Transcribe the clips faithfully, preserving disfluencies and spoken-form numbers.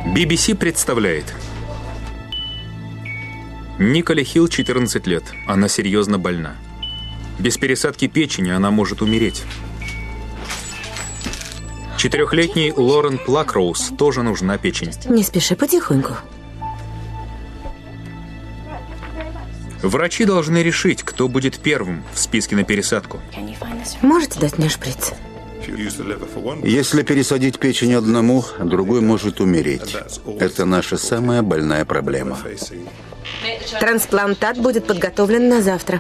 би би си представляет. Николе Хилл, четырнадцать лет. Она серьезно больна. Без пересадки печени она может умереть. Четырехлетний Лорен Плакроуз тоже нужна печень. Не спеши, потихоньку. Врачи должны решить, кто будет первым в списке на пересадку. Можете дать мне шприц? Если пересадить печень одному, другой может умереть. Это наша самая больная проблема. Трансплантат будет подготовлен на завтра.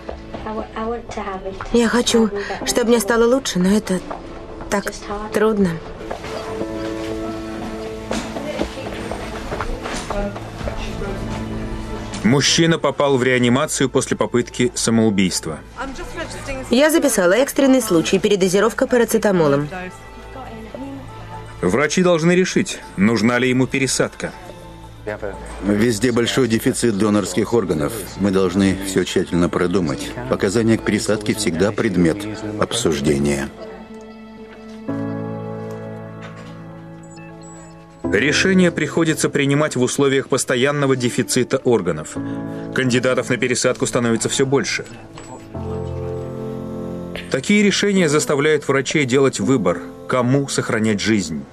Я хочу, чтобы мне стало лучше, но это так трудно. Мужчина попал в реанимацию после попытки самоубийства. Я записала экстренный случай, передозировка парацетамолом. Врачи должны решить, нужна ли ему пересадка. Везде большой дефицит донорских органов. Мы должны все тщательно продумать. Показания к пересадке всегда предмет обсуждения. Решение приходится принимать в условиях постоянного дефицита органов. Кандидатов на пересадку становится все больше. Такие решения заставляют врачей делать выбор, кому сохранять жизнь.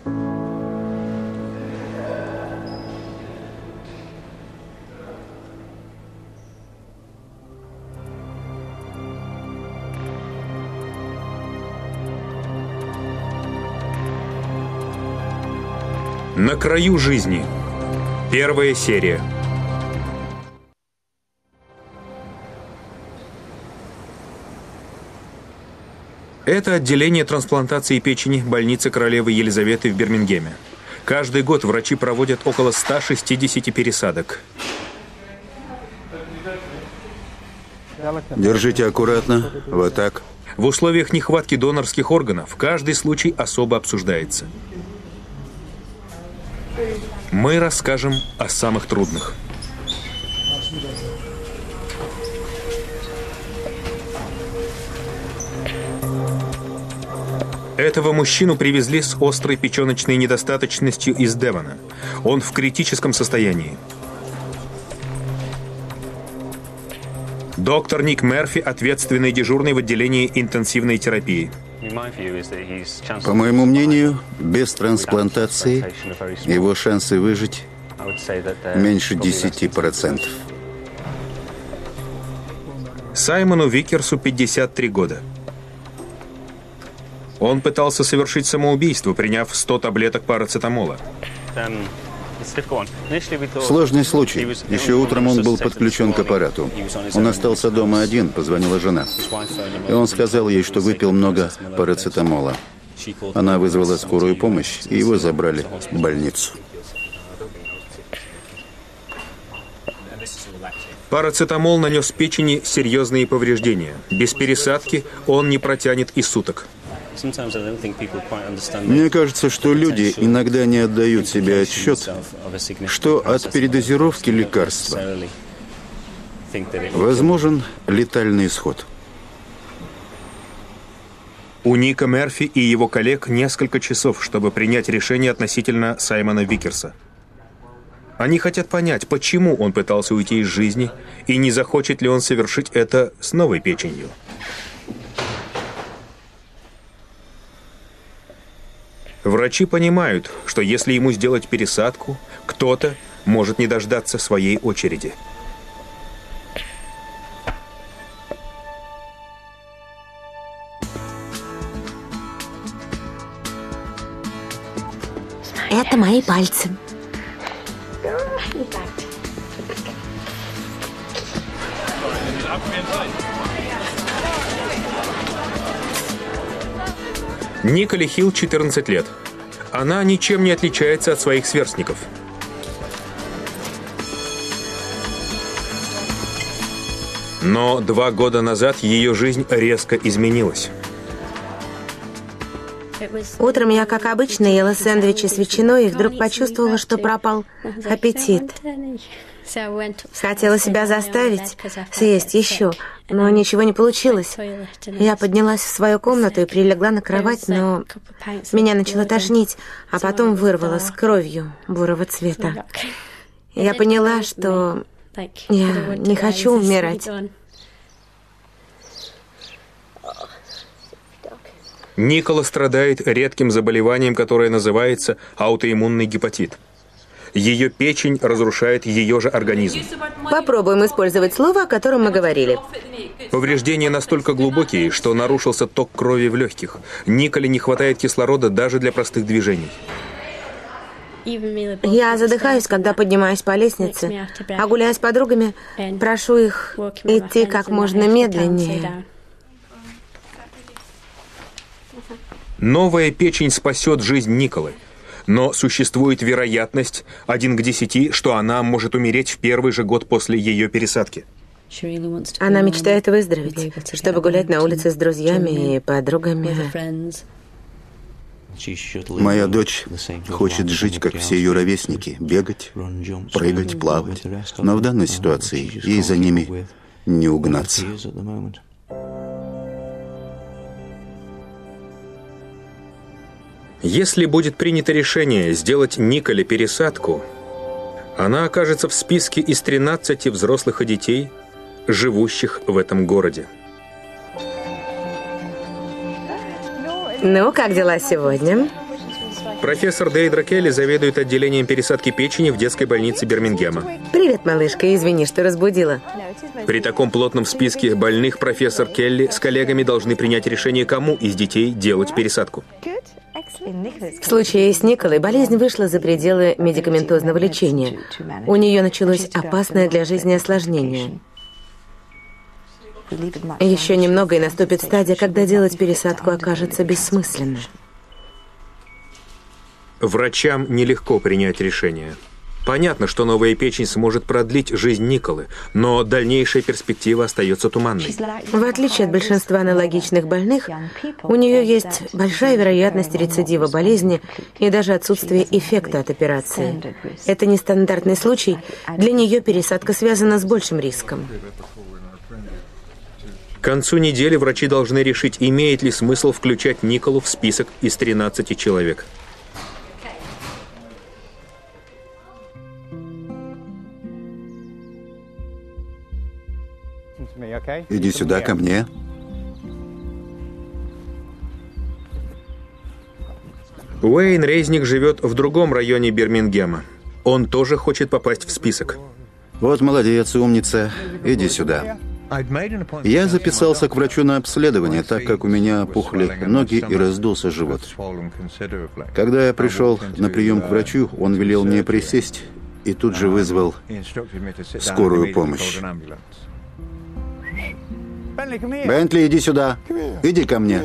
На краю жизни. Первая серия. Это отделение трансплантации печени больницы королевы Елизаветы в Бирмингеме. Каждый год врачи проводят около ста шестидесяти пересадок. Держите аккуратно. Вот так. В условиях нехватки донорских органов каждый случай особо обсуждается. Мы расскажем о самых трудных. Этого мужчину привезли с острой печеночной недостаточностью из Девона. Он в критическом состоянии. Доктор Ник Мерфи, ответственный дежурный в отделении интенсивной терапии. По моему мнению, без трансплантации его шансы выжить меньше десяти процентов. Саймону Викерсу пятьдесят три года. Он пытался совершить самоубийство, приняв сто таблеток парацетамола. Сложный случай. Еще утром он был подключен к аппарату. Он остался дома один, позвонила жена. И он сказал ей, что выпил много парацетамола. Она вызвала скорую помощь, и его забрали в больницу. Парацетамол нанес печени серьезные повреждения. Без пересадки он не протянет и суток. Мне кажется, что люди иногда не отдают себе отсчет, что от передозировки лекарства возможен летальный исход. У Ника Мерфи и его коллег несколько часов, чтобы принять решение относительно Саймона Викерса. Они хотят понять, почему он пытался уйти из жизни и не захочет ли он совершить это с новой печенью. Врачи понимают, что если ему сделать пересадку, кто-то может не дождаться своей очереди. Это мои пальцы. Николе Хилл, четырнадцать лет. Она ничем не отличается от своих сверстников. Но два года назад ее жизнь резко изменилась. Утром я, как обычно, ела сэндвичи с ветчиной и вдруг почувствовала, что пропал аппетит. Хотела себя заставить съесть еще, но ничего не получилось. Я поднялась в свою комнату и прилегла на кровать, но меня начало тошнить, а потом вырвало с кровью бурого цвета. Я поняла, что я не хочу умирать. Никола страдает редким заболеванием, которое называется аутоиммунный гепатит. Ее печень разрушает ее же организм. Попробуем использовать слово, о котором мы говорили. Повреждения настолько глубокие, что нарушился ток крови в легких. Николе не хватает кислорода даже для простых движений. Я задыхаюсь, когда поднимаюсь по лестнице, а гуляя с подругами, прошу их идти как можно медленнее. Новая печень спасет жизнь Николы, но существует вероятность один к десяти, что она может умереть в первый же год после ее пересадки. Она мечтает выздороветь, чтобы гулять на улице с друзьями и подругами. Моя дочь хочет жить, как все ее ровесники, бегать, прыгать, плавать, но в данной ситуации ей за ними не угнаться. Если будет принято решение сделать Николе пересадку, она окажется в списке из тринадцати взрослых и детей, живущих в этом городе. Ну, как дела сегодня? Профессор Дейдра Келли заведует отделением пересадки печени в детской больнице Бирмингема. Привет, малышка, извини, что разбудила. При таком плотном списке больных профессор Келли с коллегами должны принять решение, кому из детей делать пересадку. В случае с Николой болезнь вышла за пределы медикаментозного лечения. У нее началось опасное для жизни осложнение. Еще немного и наступит стадия, когда делать пересадку окажется бессмысленно. Врачам нелегко принять решение. Понятно, что новая печень сможет продлить жизнь Николы, но дальнейшая перспектива остается туманной. В отличие от большинства аналогичных больных, у нее есть большая вероятность рецидива болезни и даже отсутствие эффекта от операции. Это нестандартный случай, для нее пересадка связана с большим риском. К концу недели врачи должны решить, имеет ли смысл включать Николу в список из тринадцати человек. Иди сюда, ко мне. Уэйн Резник живет в другом районе Бирмингема. Он тоже хочет попасть в список. Вот молодец, умница. Иди сюда. Я записался к врачу на обследование, так как у меня опухли ноги и раздулся живот. Когда я пришел на прием к врачу, он велел мне присесть и тут же вызвал скорую помощь. Бентли, иди сюда. Иди ко мне.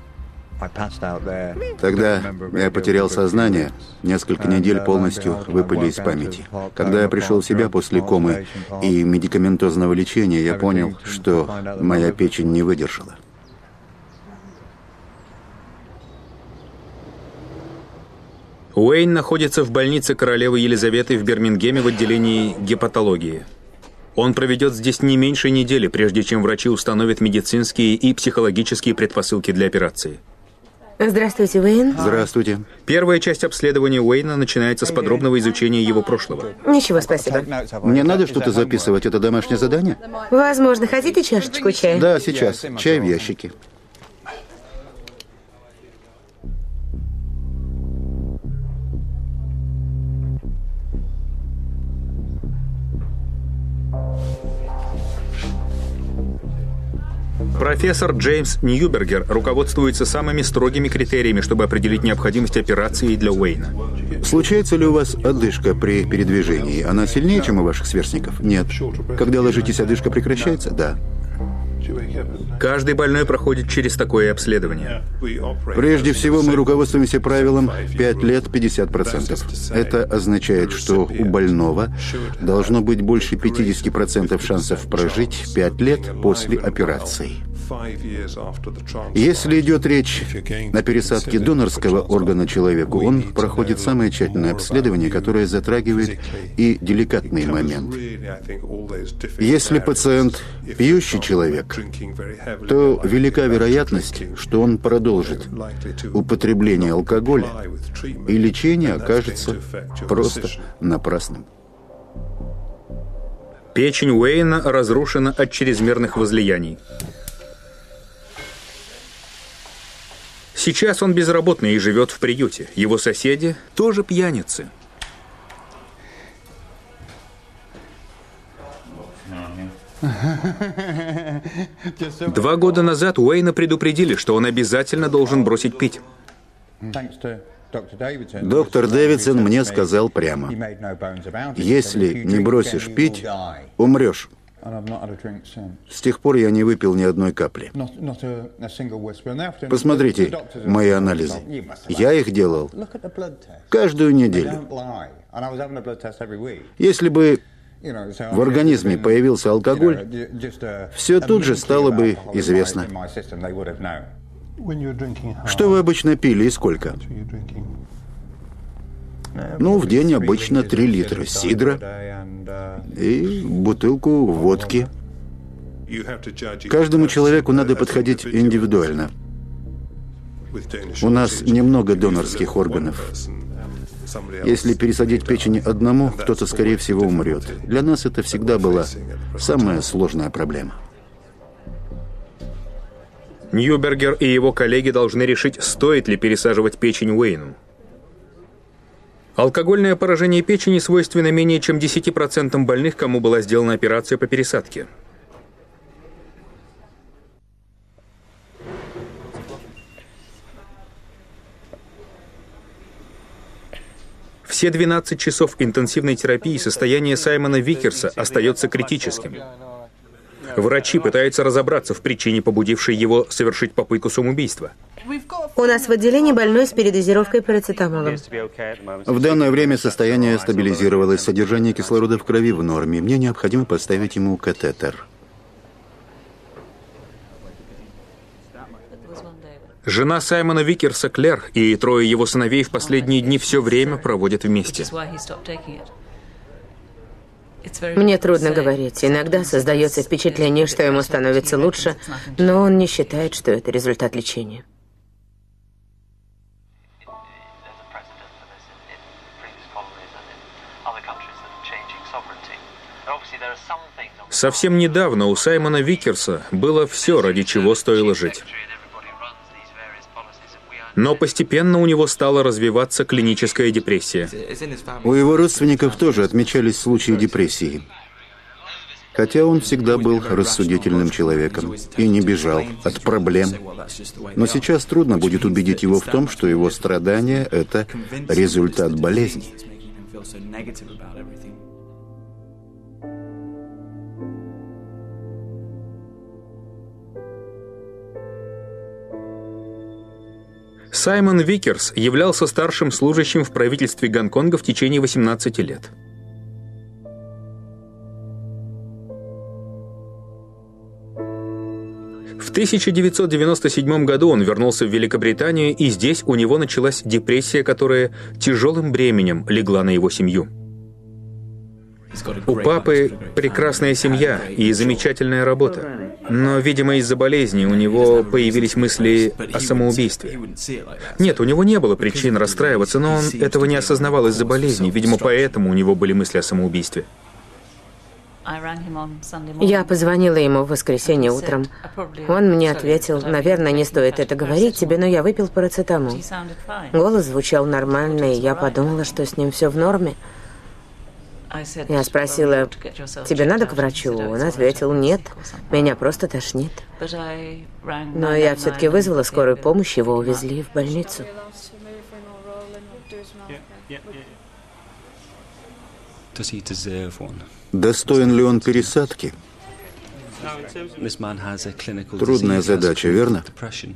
Тогда я потерял сознание. Несколько недель полностью выпали из памяти. Когда я пришел в себя после комы и медикаментозного лечения, я понял, что моя печень не выдержала. Уэйн находится в больнице королевы Елизаветы в Бирмингеме в отделении гепатологии. Он проведет здесь не меньше недели, прежде чем врачи установят медицинские и психологические предпосылки для операции. Здравствуйте, Уэйн. Здравствуйте. Первая часть обследования Уэйна начинается с подробного изучения его прошлого. Ничего, спасибо. Мне надо что-то записывать. Это домашнее задание? Возможно, хотите чашечку чая? Да, сейчас. Чай в ящике. Профессор Джеймс Ньюбергер руководствуется самыми строгими критериями, чтобы определить необходимость операции для Уэйна. Случается ли у вас одышка при передвижении? Она сильнее, чем у ваших сверстников? Нет. Когда ложитесь, одышка прекращается? Да. Каждый больной проходит через такое обследование. Прежде всего, мы руководствуемся правилом пять лет пятьдесят процентов. Это означает, что у больного должно быть больше пятидесяти процентов шансов прожить пять лет после операции. Если идет речь о пересадке донорского органа человеку, он проходит самое тщательное обследование, которое затрагивает и деликатный момент. Если пациент пьющий человек, то велика вероятность, что он продолжит употребление алкоголя, и лечение окажется просто напрасным. Печень Уэйна разрушена от чрезмерных возлияний. Сейчас он безработный и живет в приюте. Его соседи тоже пьяницы. Два года назад Уэйна предупредили, что он обязательно должен бросить пить. Доктор Дэвидсон мне сказал прямо: если не бросишь пить, умрешь. С тех пор я не выпил ни одной капли. Посмотрите мои анализы. Я их делал каждую неделю. Если бы в организме появился алкоголь, все тут же стало бы известно. Что вы обычно пили и сколько? Ну, в день обычно три литра сидра и бутылку водки. Каждому человеку надо подходить индивидуально. У нас немного донорских органов. Если пересадить печень одному, кто-то, скорее всего, умрет. Для нас это всегда была самая сложная проблема. Ньюбергер и его коллеги должны решить, стоит ли пересаживать печень Уэйну. Алкогольное поражение печени свойственно менее чем десяти процентам больных, кому была сделана операция по пересадке. Все двенадцать часов интенсивной терапии состояние Саймона Викерса остается критическим. Врачи пытаются разобраться в причине, побудившей его совершить попытку самоубийства. У нас в отделении больной с передозировкой парацетамолом. В данное время состояние стабилизировалось, содержание кислорода в крови в норме. Мне необходимо поставить ему катетер. Жена Саймона Викерса, Клэр, и трое его сыновей в последние дни все время проводят вместе. Мне трудно говорить. Иногда создается впечатление, что ему становится лучше, но он не считает, что это результат лечения. Совсем недавно у Саймона Викерса было все, ради чего стоило жить. Но постепенно у него стала развиваться клиническая депрессия. У его родственников тоже отмечались случаи депрессии. Хотя он всегда был рассудительным человеком и не бежал от проблем. Но сейчас трудно будет убедить его в том, что его страдания – это результат болезни. Саймон Викерс являлся старшим служащим в правительстве Гонконга в течение восемнадцати лет. В тысяча девятьсот девяносто седьмом году он вернулся в Великобританию, и здесь у него началась депрессия, которая тяжелым бременем легла на его семью. У папы прекрасная семья и замечательная работа. Но, видимо, из-за болезни у него появились мысли о самоубийстве. Нет, у него не было причин расстраиваться, но он этого не осознавал из-за болезни. Видимо, поэтому у него были мысли о самоубийстве. Я позвонила ему в воскресенье утром. Он мне ответил: наверное, не стоит это говорить тебе, но я выпил парацетамол. Голос звучал нормально, и я подумала, что с ним все в норме. Я спросила: тебе надо к врачу? Он ответил: нет, меня просто тошнит. Но я все-таки вызвала скорую помощь, его увезли в больницу. Достоин ли он пересадки? Трудная задача, верно?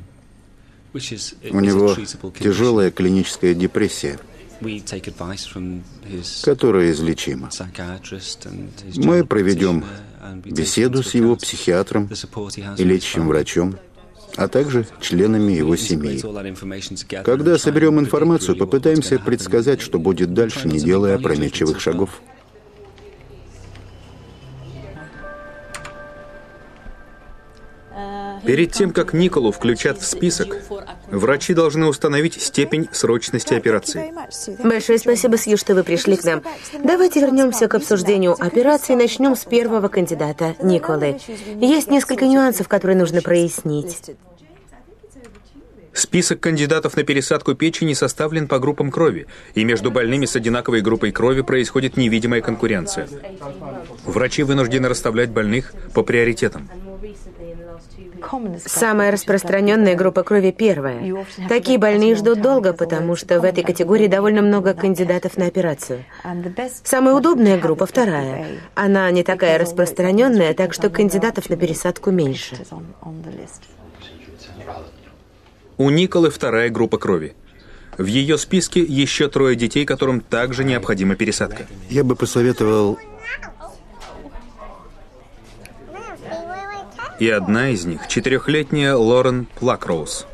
У него тяжелая клиническая депрессия, которая излечима. Мы проведем беседу с его психиатром и лечащим врачом, а также членами его семьи. Когда соберем информацию, попытаемся предсказать, что будет дальше, не делая опрометчивых шагов. Перед тем, как Николу включат в список, врачи должны установить степень срочности операции. Большое спасибо, Сью, что вы пришли к нам. Давайте вернемся к обсуждению операции и начнем с первого кандидата, Николы. Есть несколько нюансов, которые нужно прояснить. Список кандидатов на пересадку печени составлен по группам крови, и между больными с одинаковой группой крови происходит невидимая конкуренция. Врачи вынуждены расставлять больных по приоритетам. Самая распространенная группа крови первая. Такие больные ждут долго, потому что в этой категории довольно много кандидатов на операцию. Самая удобная группа вторая. Она не такая распространенная, так что кандидатов на пересадку меньше. У Николы вторая группа крови. В ее списке еще трое детей, которым также необходима пересадка. Я бы посоветовал... И одна из них – четырехлетняя Лорен Плакроуз.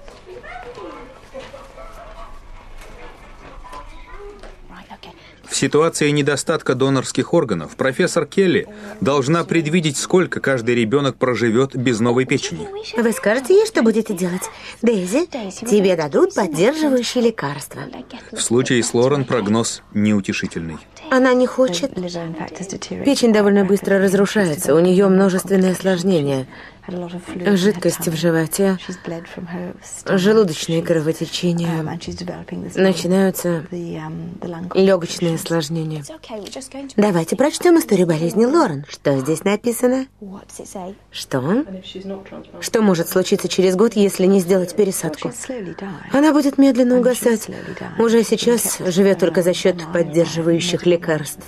В ситуации недостатка донорских органов профессор Келли должна предвидеть, сколько каждый ребенок проживет без новой печени. Вы скажете ей, что будете делать? Дейзи, тебе дадут поддерживающие лекарства. В случае с Лорен прогноз неутешительный. Она не хочет. Печень довольно быстро разрушается, у нее множественные осложнения. Жидкость в животе, желудочные кровотечения, начинаются легочные осложнения. Давайте прочтем историю болезни Лорен. Что здесь написано? Что? Что может случиться через год, если не сделать пересадку? Она будет медленно угасать. Уже сейчас живет только за счет поддерживающих лекарств.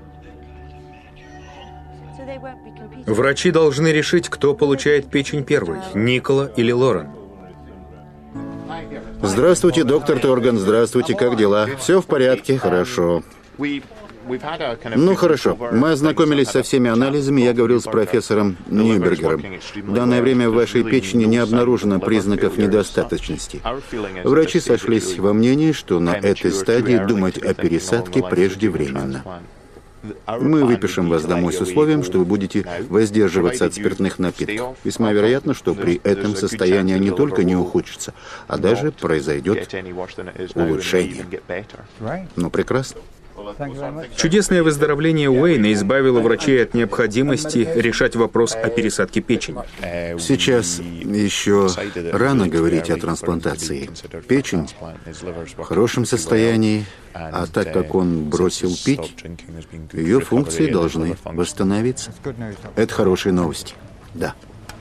Врачи должны решить, кто получает печень первой, Никола или Лорен. Здравствуйте, доктор Торган, здравствуйте, как дела? Все в порядке, хорошо. Ну, хорошо. Мы ознакомились со всеми анализами, я говорил с профессором Ньюбергером. В данное время в вашей печени не обнаружено признаков недостаточности. Врачи сошлись во мнении, что на этой стадии думать о пересадке преждевременно. Мы выпишем вас домой с условием, что вы будете воздерживаться от спиртных напитков. Весьма вероятно, что при этом состояние не только не ухудшится, а даже произойдет улучшение. Ну, прекрасно. Чудесное выздоровление Уэйна избавило врачей от необходимости решать вопрос о пересадке печени. Сейчас еще рано говорить о трансплантации. Печень в хорошем состоянии, а так как он бросил пить, ее функции должны восстановиться. Это хорошие новости. Да.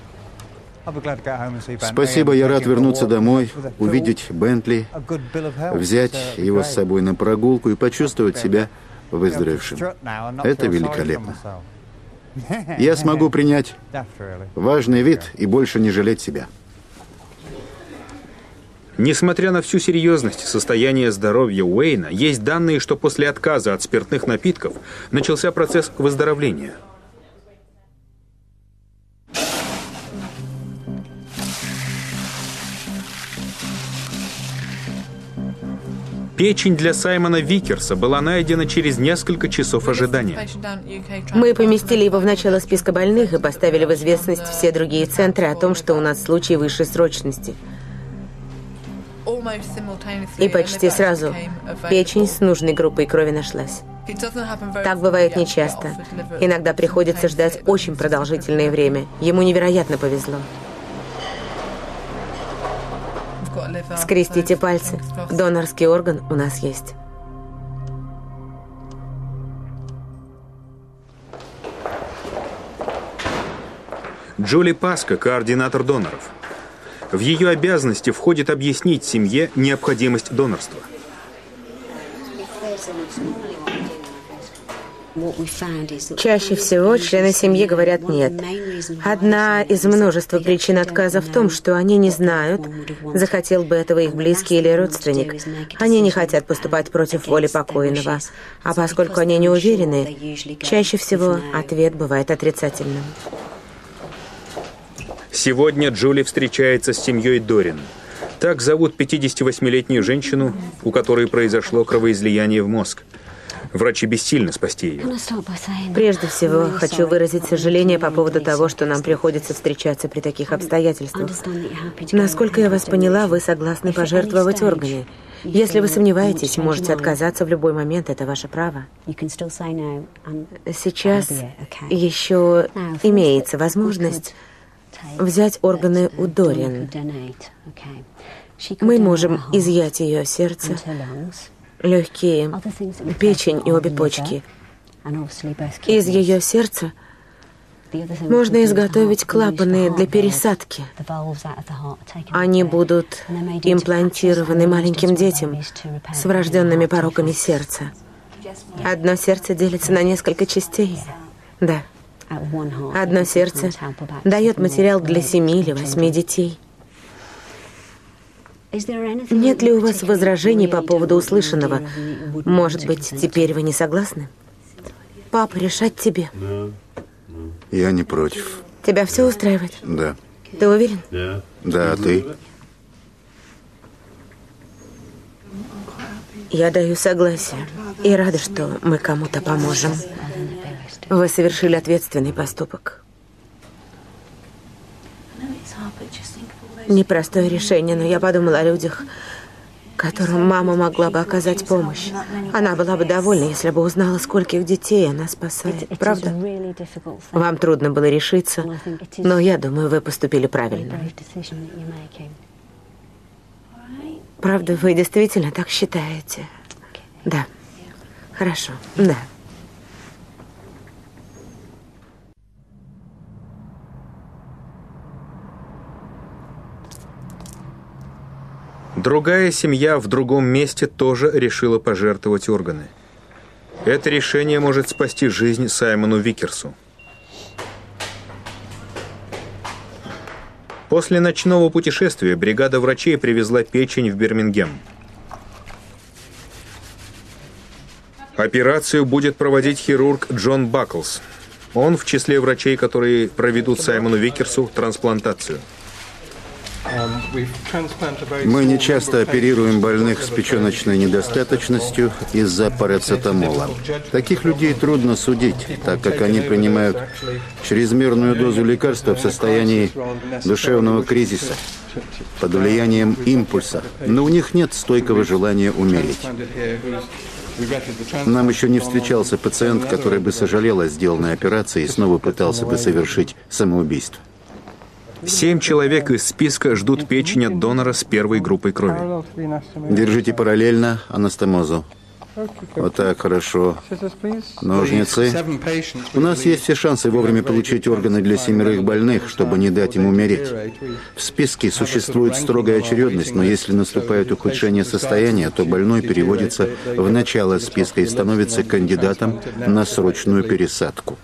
Спасибо, я рад вернуться домой, увидеть Бентли, взять его с собой на прогулку и почувствовать себя выздоровевшим. Это великолепно. Я смогу принять важный вид и больше не жалеть себя. Несмотря на всю серьезность состояния здоровья Уэйна, есть данные, что после отказа от спиртных напитков начался процесс выздоровления. Печень для Саймона Викерса была найдена через несколько часов ожидания. Мы поместили его в начало списка больных и поставили в известность все другие центры о том, что у нас случай высшей срочности. И почти сразу печень с нужной группой крови нашлась. Так бывает нечасто. Иногда приходится ждать очень продолжительное время. Ему невероятно повезло. Скрестите пальцы. Донорский орган у нас есть. Джули Паска, координатор доноров. В ее обязанности входит объяснить семье необходимость донорства. Чаще всего члены семьи говорят «нет». Одна из множества причин отказа в том, что они не знают, захотел бы этого их близкий или родственник. Они не хотят поступать против воли покойного. А поскольку они не уверены, чаще всего ответ бывает отрицательным. Сегодня Джули встречается с семьей Дорин. Так зовут пятидесятивосьмилетнюю женщину, у которой произошло кровоизлияние в мозг. Врачи бессильны спасти ее. Прежде всего, хочу выразить сожаление по поводу того, что нам приходится встречаться при таких обстоятельствах. Насколько я вас поняла, вы согласны пожертвовать органы. Если вы сомневаетесь, можете отказаться в любой момент, это ваше право. Сейчас еще имеется возможность взять органы у Дорин. Мы можем изъять ее сердце, легкие, печень и обе почки. Из ее сердца можно изготовить клапаны для пересадки. Они будут имплантированы маленьким детям с врожденными пороками сердца. Одно сердце делится на несколько частей. Да. Одно сердце дает материал для семи или восьми детей. Нет ли у вас возражений по поводу услышанного? Может быть, теперь вы не согласны? Папа, решать тебе. Я не против. Тебя все устраивает? Да. Ты уверен? Да, а ты? Я даю согласие и рада, что мы кому-то поможем. Вы совершили ответственный поступок. Непростое решение, но я подумала о людях, которым мама могла бы оказать помощь. Она была бы довольна, если бы узнала, скольких детей она спасает. Правда? Вам трудно было решиться, но я думаю, вы поступили правильно. Правда, вы действительно так считаете? Да. Хорошо. Да. Другая семья в другом месте тоже решила пожертвовать органы. Это решение может спасти жизнь Саймону Викерсу. После ночного путешествия бригада врачей привезла печень в Бирмингем. Операцию будет проводить хирург Джон Баклс. Он в числе врачей, которые проведут Саймону Викерсу трансплантацию. Мы не часто оперируем больных с печеночной недостаточностью из-за парацетамола. Таких людей трудно судить, так как они принимают чрезмерную дозу лекарства в состоянии душевного кризиса, под влиянием импульса, но у них нет стойкого желания умереть. Нам еще не встречался пациент, который бы сожалел о сделанной операции и снова пытался бы совершить самоубийство. Семь человек из списка ждут печень от донора с первой группой крови. Держите параллельно анастомозу. Вот так, хорошо. Ножницы. У нас есть все шансы вовремя получить органы для семерых больных, чтобы не дать им умереть. В списке существует строгая очередность, но если наступает ухудшение состояния, то больной переводится в начало списка и становится кандидатом на срочную пересадку.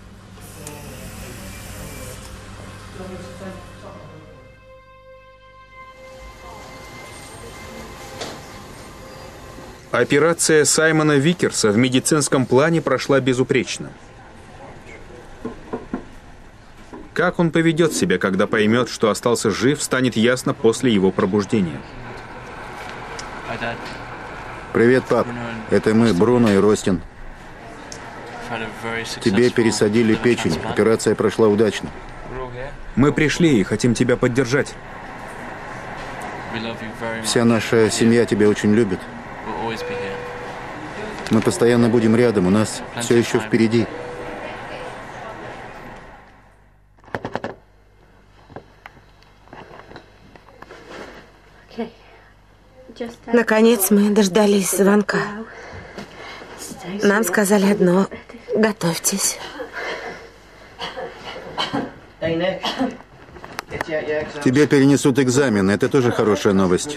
Операция Саймона Викерса в медицинском плане прошла безупречно. Как он поведет себя, когда поймет, что остался жив, станет ясно после его пробуждения. Привет, пап. Это мы, Бруно и Ростин. Тебе пересадили печень. Операция прошла удачно. Мы пришли и хотим тебя поддержать. Вся наша семья тебя очень любит. Мы постоянно будем рядом, у нас все еще впереди. Наконец мы дождались звонка. Нам сказали одно: готовьтесь. Тебе перенесут экзамен, это тоже хорошая новость.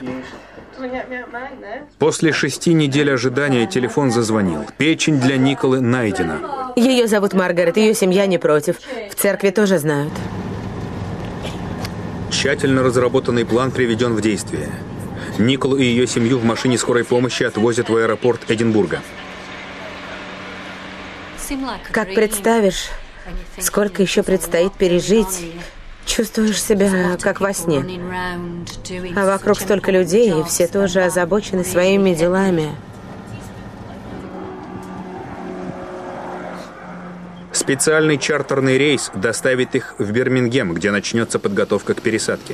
После шести недель ожидания телефон зазвонил. Печень для Николы найдена. Ее зовут Маргарет, ее семья не против. В церкви тоже знают. Тщательно разработанный план приведен в действие. Николу и ее семью в машине скорой помощи отвозят в аэропорт Эдинбурга. Как представишь, сколько еще предстоит пережить, чувствуешь себя как во сне. А вокруг столько людей, и все тоже озабочены своими делами. Специальный чартерный рейс доставит их в Бирмингем, где начнется подготовка к пересадке.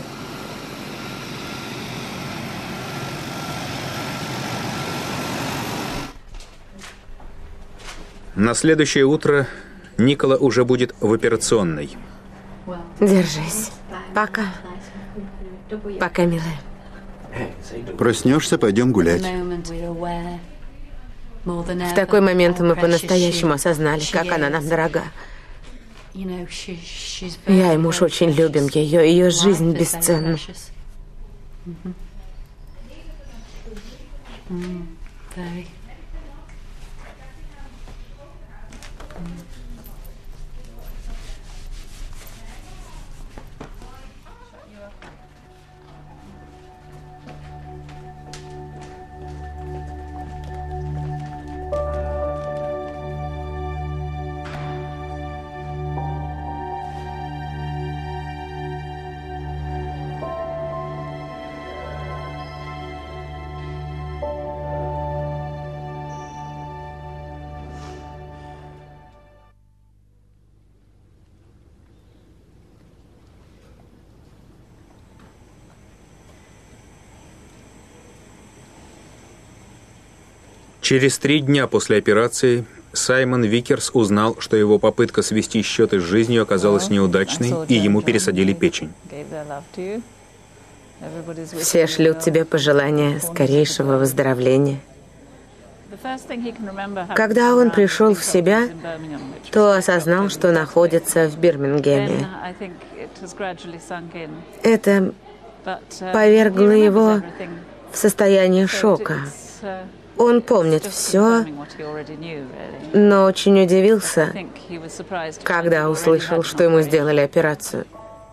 На следующее утро Никола уже будет в операционной. Держись. Пока. Пока, милая. Проснешься, пойдем гулять. В такой момент мы по-настоящему осознали, как она нам дорога. Я и муж очень любим ее, ее жизнь бесценна. Через три дня после операции Саймон Викерс узнал, что его попытка свести счеты с жизнью оказалась неудачной, и ему пересадили печень. Все шлют тебе пожелания скорейшего выздоровления. Когда он пришел в себя, то осознал, что находится в Бирмингеме. Это повергло его в состояние шока. Он помнит все, но очень удивился, когда услышал, что ему сделали операцию.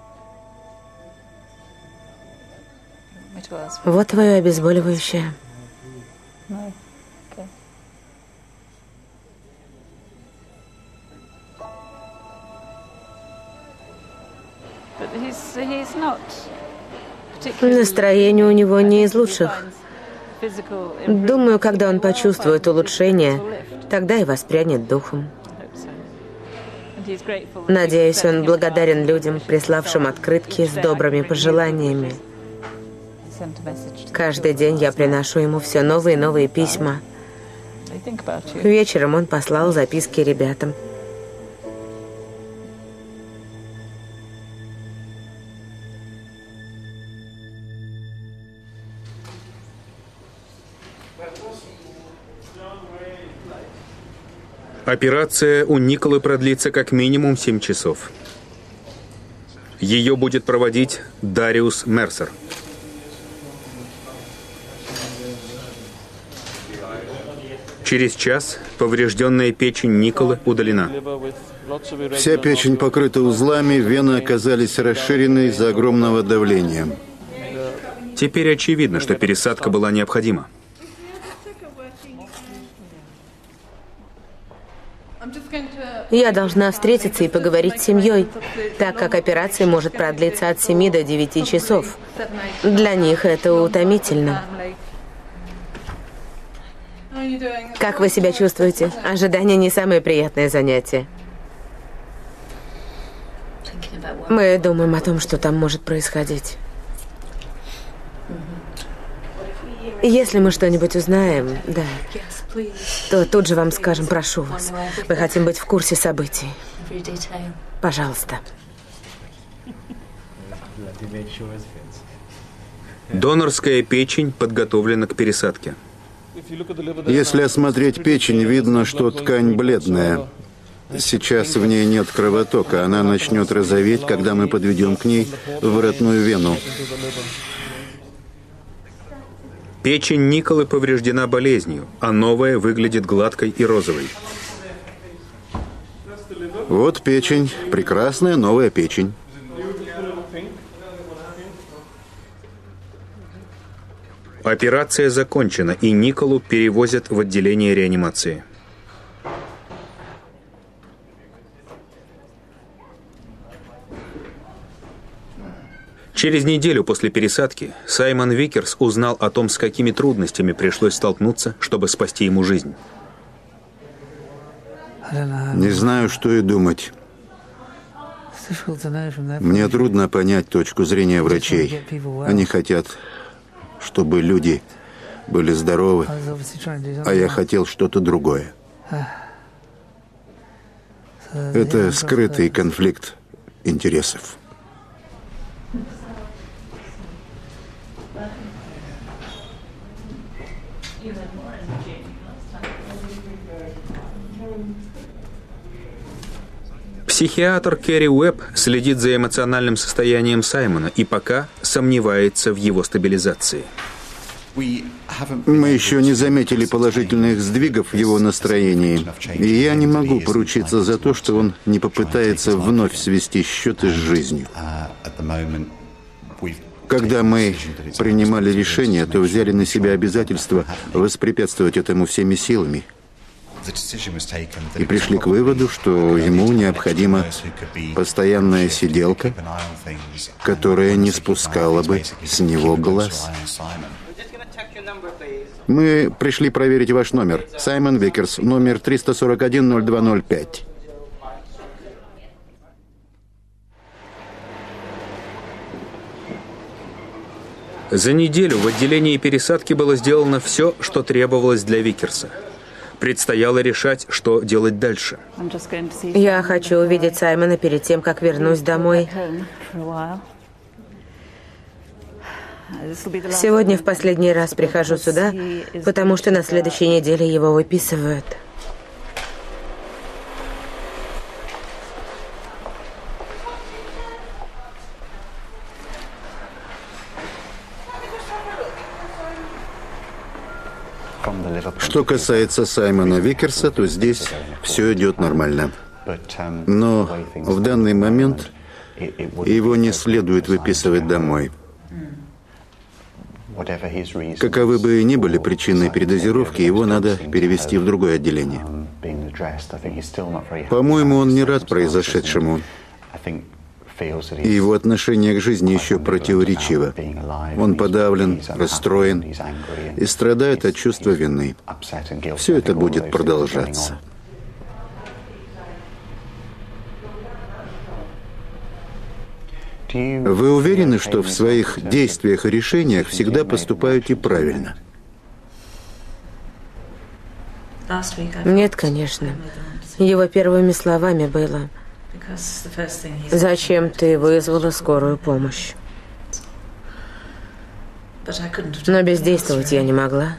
Вот твое обезболивающее. Настроение у него не из лучших. Думаю, когда он почувствует улучшение, тогда и воспрянет духом. Надеюсь, он благодарен людям, приславшим открытки с добрыми пожеланиями. Каждый день я приношу ему все новые и новые письма. Вечером он послал записки ребятам. Операция у Николы продлится как минимум семь часов. Ее будет проводить Дариус Мерсер. Через час поврежденная печень Николы удалена. Вся печень покрыта узлами, вены оказались расширены из-за огромного давления. Теперь очевидно, что пересадка была необходима. Я должна встретиться и поговорить с семьей, так как операция может продлиться от семи до девяти часов. Для них это утомительно. Как вы себя чувствуете? Ожидание не самое приятное занятие. Мы думаем о том, что там может происходить. Если мы что-нибудь узнаем, да, то тут же вам скажем, прошу вас. Мы хотим быть в курсе событий. Пожалуйста. Донорская печень подготовлена к пересадке. Если осмотреть печень, видно, что ткань бледная. Сейчас в ней нет кровотока. Она начнет розоветь, когда мы подведем к ней воротную вену. Печень Николы повреждена болезнью, а новая выглядит гладкой и розовой. Вот печень. Прекрасная новая печень. Операция закончена, и Николу перевозят в отделение реанимации. Через неделю после пересадки Саймон Викерс узнал о том, с какими трудностями пришлось столкнуться, чтобы спасти ему жизнь. Не знаю, что и думать. Мне трудно понять точку зрения врачей. Они хотят, чтобы люди были здоровы, а я хотел что-то другое. Это скрытый конфликт интересов. Психиатр Кэрри Уэбб следит за эмоциональным состоянием Саймона и пока сомневается в его стабилизации. Мы еще не заметили положительных сдвигов в его настроении, и я не могу поручиться за то, что он не попытается вновь свести счеты с жизнью. Когда мы принимали решение, то взяли на себя обязательство воспрепятствовать этому всеми силами. И пришли к выводу, что ему необходима постоянная сиделка, которая не спускала бы с него глаз. Мы пришли проверить ваш номер. Саймон Викерс, номер триста сорок один ноль два ноль пять. За неделю в отделении пересадки было сделано все, что требовалось для Викерса. Предстояло решать, что делать дальше. Я хочу увидеть Саймона перед тем, как вернусь домой. Сегодня в последний раз прихожу сюда, потому что на следующей неделе его выписывают. Что касается Саймона Викерса, то здесь все идет нормально. Но в данный момент его не следует выписывать домой. Каковы бы ни были причины передозировки, его надо перевести в другое отделение. По-моему, он не рад произошедшему. И его отношение к жизни еще противоречиво. Он подавлен, расстроен и страдает от чувства вины. Все это будет продолжаться. Вы уверены, что в своих действиях и решениях всегда поступаете правильно? Нет, конечно. Его первыми словами было: «Зачем ты вызвала скорую помощь?» Но бездействовать я не могла.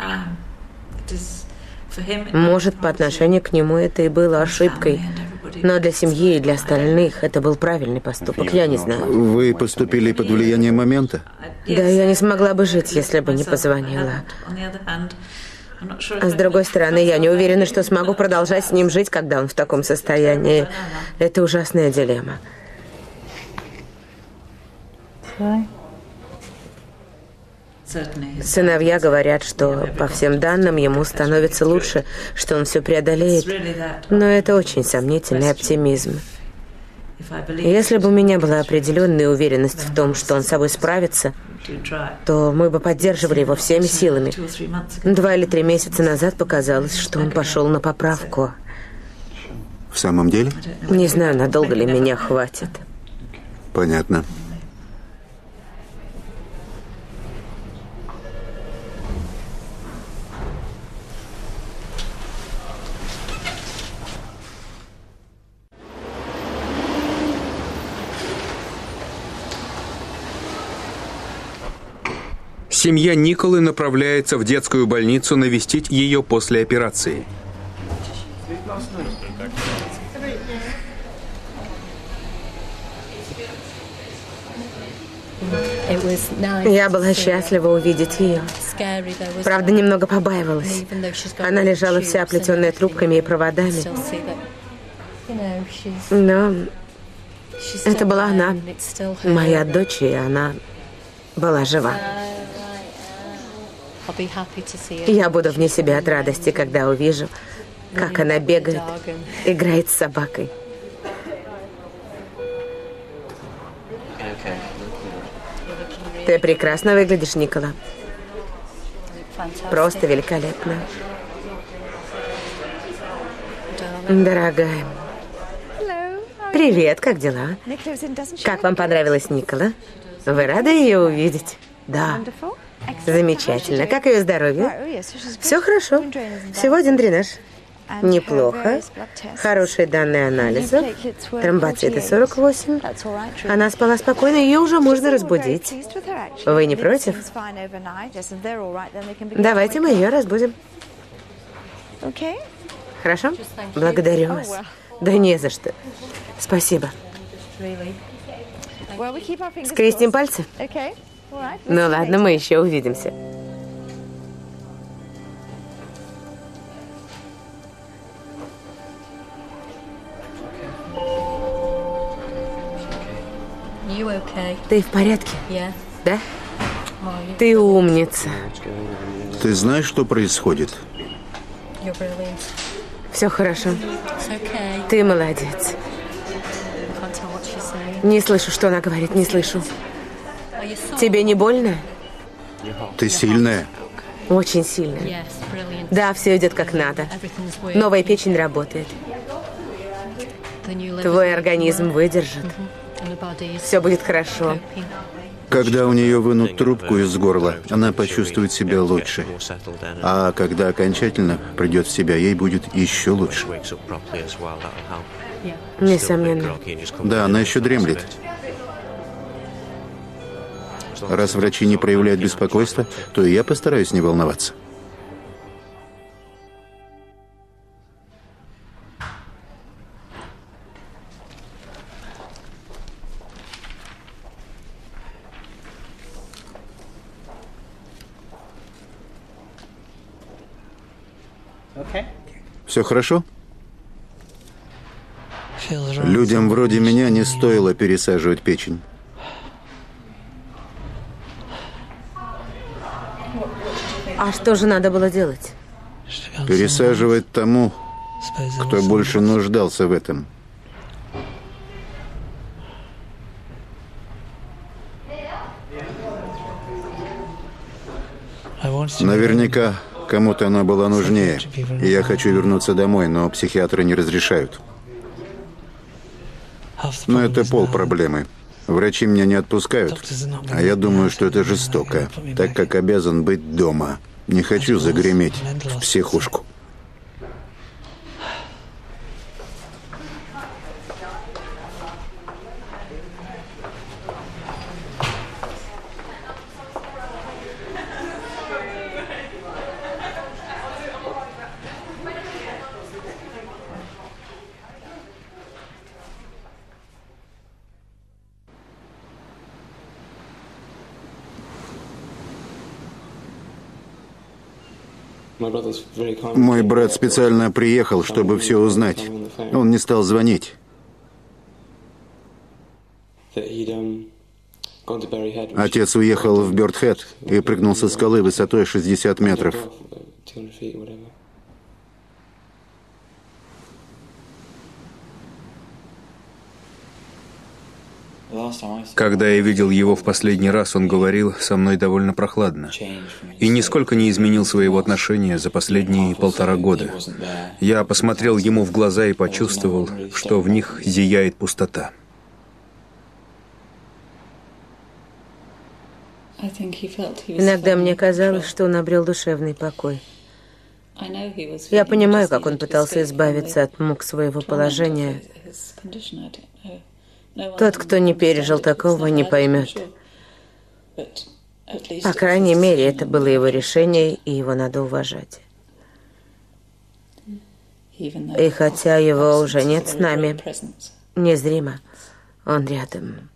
Может, по отношению к нему это и было ошибкой, но для семьи и для остальных это был правильный поступок, я не знаю. Вы поступили под влиянием момента? Да, я не смогла бы жить, если бы не позвонила. А с другой стороны, я не уверена, что смогу продолжать с ним жить, когда он в таком состоянии. Это ужасная дилемма. Сыновья говорят, что по всем данным ему становится лучше, что он все преодолеет. Но это очень сомнительный оптимизм. Если бы у меня была определенная уверенность в том, что он с собой справится, то мы бы поддерживали его всеми силами. Два или три месяца назад показалось, что он пошел на поправку. В самом деле? Не знаю, надолго ли меня хватит. Понятно. Семья Николы направляется в детскую больницу навестить ее после операции. Я была счастлива увидеть ее. Правда, немного побаивалась. Она лежала вся оплетенная трубками и проводами. Но это была она, моя дочь, и она была жива. Я буду вне себя от радости, когда увижу, как она бегает, играет с собакой. Ты прекрасно выглядишь, Никола. Просто великолепно. Дорогая. Привет, как дела? Как вам понравилась Никола? Вы рады ее увидеть? Да. Замечательно. Как ее здоровье? Все хорошо. Всего один дренаж. Неплохо. Хорошие данные анализов. Тромбоциты сорок восемь. Она спала спокойно, ее уже можно разбудить. Вы не против? Давайте мы ее разбудим. Хорошо? Благодарю вас. Да не за что. Спасибо. Скрестим пальцы? Ну ладно, мы еще увидимся. Ты в порядке? Да? Ты умница. Ты знаешь, что происходит? Все хорошо. Ты молодец. Не слышу, что она говорит, не слышу. Тебе не больно? Ты сильная. Очень сильная. Да, все идет как надо. Новая печень работает. Твой организм выдержит. Все будет хорошо. Когда у нее вынут трубку из горла, она почувствует себя лучше. А когда окончательно придет в себя, ей будет еще лучше. Несомненно. Да, она еще дремлет. Раз врачи не проявляют беспокойства, то и я постараюсь не волноваться. Все хорошо? Людям вроде меня не стоило пересаживать печень. А что же надо было делать? Пересаживать тому, кто больше нуждался в этом. Наверняка кому-то она была нужнее. И я хочу вернуться домой, но психиатры не разрешают. Но это полпроблемы. Врачи меня не отпускают, а я думаю, что это жестоко, так как обязан быть дома. Не хочу загреметь в психушку. Мой брат специально приехал, чтобы все узнать. Он не стал звонить. Отец уехал в Бёрдхед и прыгнул со скалы высотой шестьдесят метров. Когда я видел его в последний раз, он говорил со мной довольно прохладно и нисколько не изменил своего отношения за последние полтора года. Я посмотрел ему в глаза и почувствовал, что в них зияет пустота. Иногда мне казалось, что он обрел душевный покой. Я понимаю, как он пытался избавиться от мук своего положения. Тот, кто не пережил такого, не поймет. По крайней мере, это было его решение, и его надо уважать. И хотя его уже нет с нами, незримо, он рядом.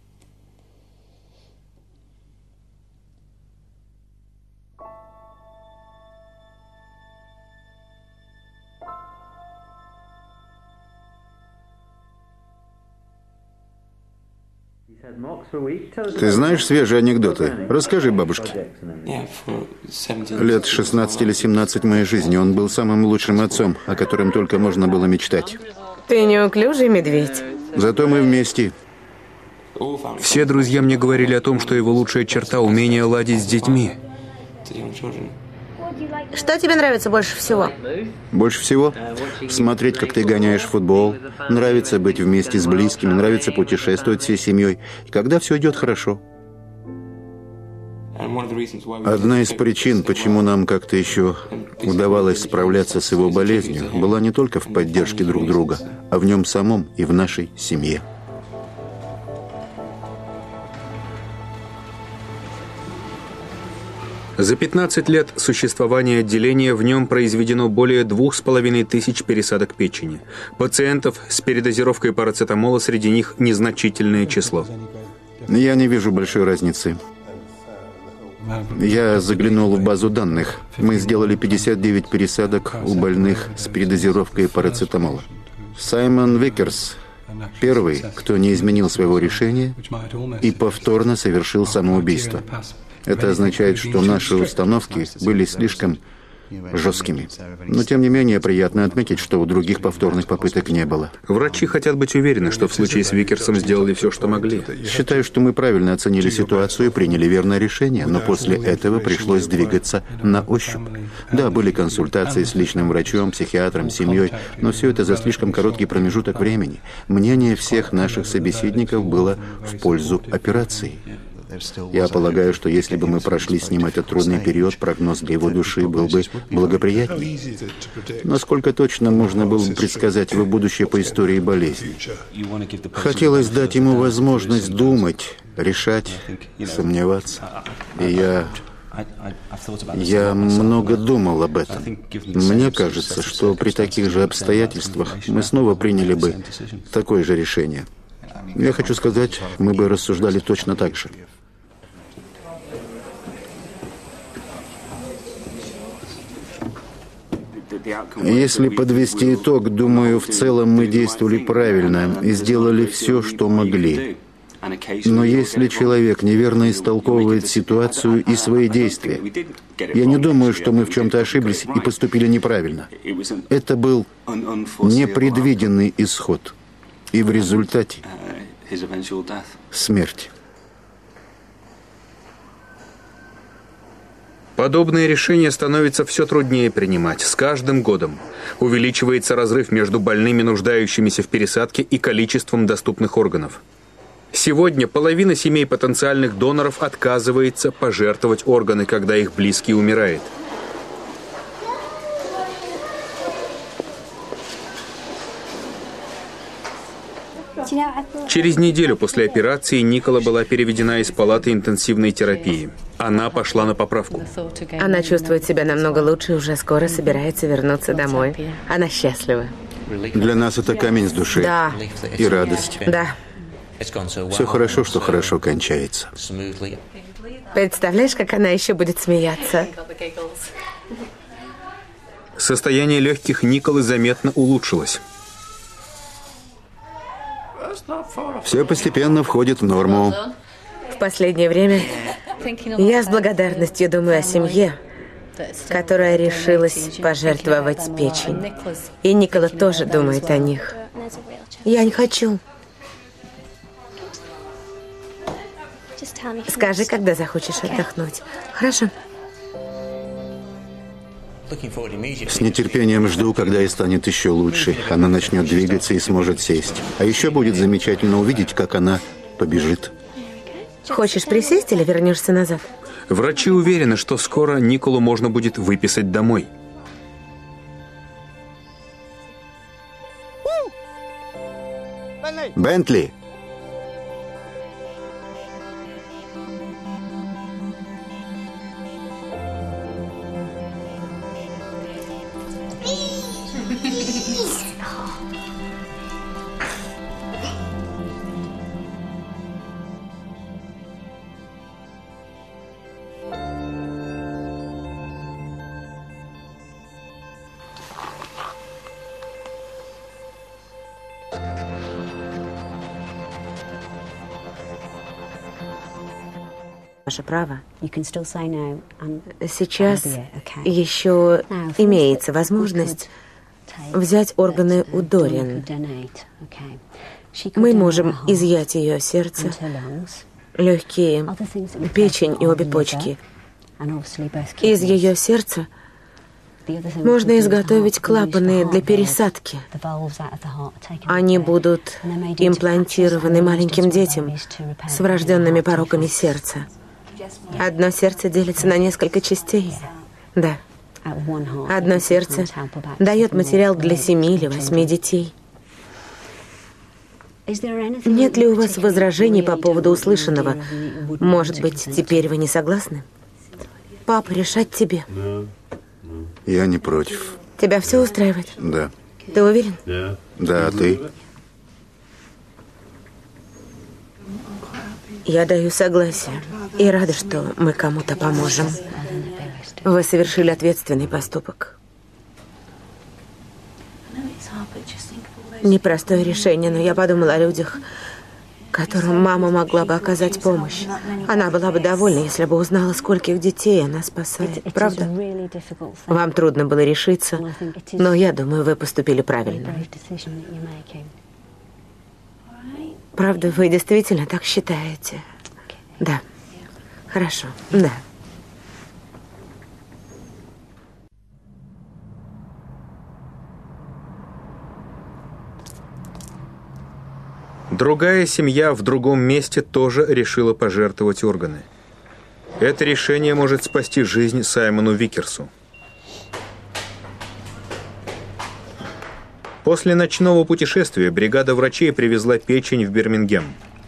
Ты знаешь свежие анекдоты? Расскажи бабушке. Лет шестнадцать или семнадцать моей жизни он был самым лучшим отцом, о котором только можно было мечтать. Ты неуклюжий медведь. Зато мы вместе. Все друзья мне говорили о том, что его лучшая черта – умение ладить с детьми. Что тебе нравится больше всего? Больше всего смотреть, как ты гоняешь футбол. Нравится быть вместе с близкими, нравится путешествовать всей семьей. И когда все идет хорошо. Одна из причин, почему нам как-то еще удавалось справляться с его болезнью, была не только в поддержке друг друга, а в нем самом и в нашей семье. За пятнадцать лет существования отделения в нем произведено более двух с половиной тысяч пересадок печени. Пациентов с передозировкой парацетамола среди них незначительное число. Я не вижу большой разницы. Я заглянул в базу данных. Мы сделали пятьдесят девять пересадок у больных с передозировкой парацетамола. Саймон Викерс – первый, кто не изменил своего решения и повторно совершил самоубийство. Это означает, что наши установки были слишком жесткими. Но, тем не менее, приятно отметить, что у других повторных попыток не было. Врачи хотят быть уверены, что в случае с Викерсом сделали все, что могли. Считаю, что мы правильно оценили ситуацию и приняли верное решение, но после этого пришлось двигаться на ощупь. Да, были консультации с личным врачом, психиатром, семьей, но все это за слишком короткий промежуток времени. Мнение всех наших собеседников было в пользу операции. Я полагаю, что если бы мы прошли с ним этот трудный период, прогноз для его души был бы благоприятней. Насколько точно можно было бы предсказать его будущее по истории болезни? Хотелось дать ему возможность думать, решать, сомневаться. И я... Я много думал об этом. Мне кажется, что при таких же обстоятельствах мы снова приняли бы такое же решение. Я хочу сказать, мы бы рассуждали точно так же. Если подвести итог, думаю, в целом мы действовали правильно и сделали все, что могли. Но если человек неверно истолковывает ситуацию и свои действия, я не думаю, что мы в чем-то ошиблись и поступили неправильно. Это был непредвиденный исход. И в результате смерть. Подобные решения становится все труднее принимать. С каждым годом увеличивается разрыв между больными, нуждающимися в пересадке, и количеством доступных органов. Сегодня половина семей потенциальных доноров отказывается пожертвовать органы, когда их близкий умирает. Через неделю после операции Никола была переведена из палаты интенсивной терапии. Она пошла на поправку. Она чувствует себя намного лучше и уже скоро собирается вернуться домой. Она счастлива. Для нас это камень с души. Да. И радость. Да. Все хорошо, что хорошо кончается. Представляешь, как она еще будет смеяться? Состояние легких Николы заметно улучшилось. Все постепенно входит в норму. В последнее время я с благодарностью думаю о семье, которая решилась пожертвовать печень. И Никола тоже думает о них. Я не хочу. Скажи, когда захочешь отдохнуть. Хорошо? С нетерпением жду, когда ей станет еще лучше. Она начнет двигаться и сможет сесть. А еще будет замечательно увидеть, как она побежит. Хочешь присесть или вернешься назад? Врачи уверены, что скоро Николу можно будет выписать домой. Бентли! ваше право. Сейчас еще имеется возможность взять органы у Дориан. Мы можем изъять ее сердце, легкие, печень и обе почки. Из ее сердца можно изготовить клапаны для пересадки. Они будут имплантированы маленьким детям с врожденными пороками сердца. Одно сердце делится на несколько частей. Да. Одно сердце дает материал для семи или восьми детей. Нет ли у вас возражений по поводу услышанного? Может быть, теперь вы не согласны? Пап, решать тебе. Я не против. Тебя все устраивает? Да. Ты уверен? Да, а ты? Я даю согласие и рада, что мы кому-то поможем. Вы совершили ответственный поступок. Непростое решение, но я подумала о людях, которым мама могла бы оказать помощь. Она была бы довольна, если бы узнала, скольких детей она спасает. Правда? Вам трудно было решиться, но я думаю, вы поступили правильно. Правда, вы действительно так считаете? Да. Хорошо. Да. Другая семья в другом месте тоже решила пожертвовать органы. Это решение может спасти жизнь Саймону Викерсу. После ночного путешествия бригада врачей привезла печень в Бирмингем.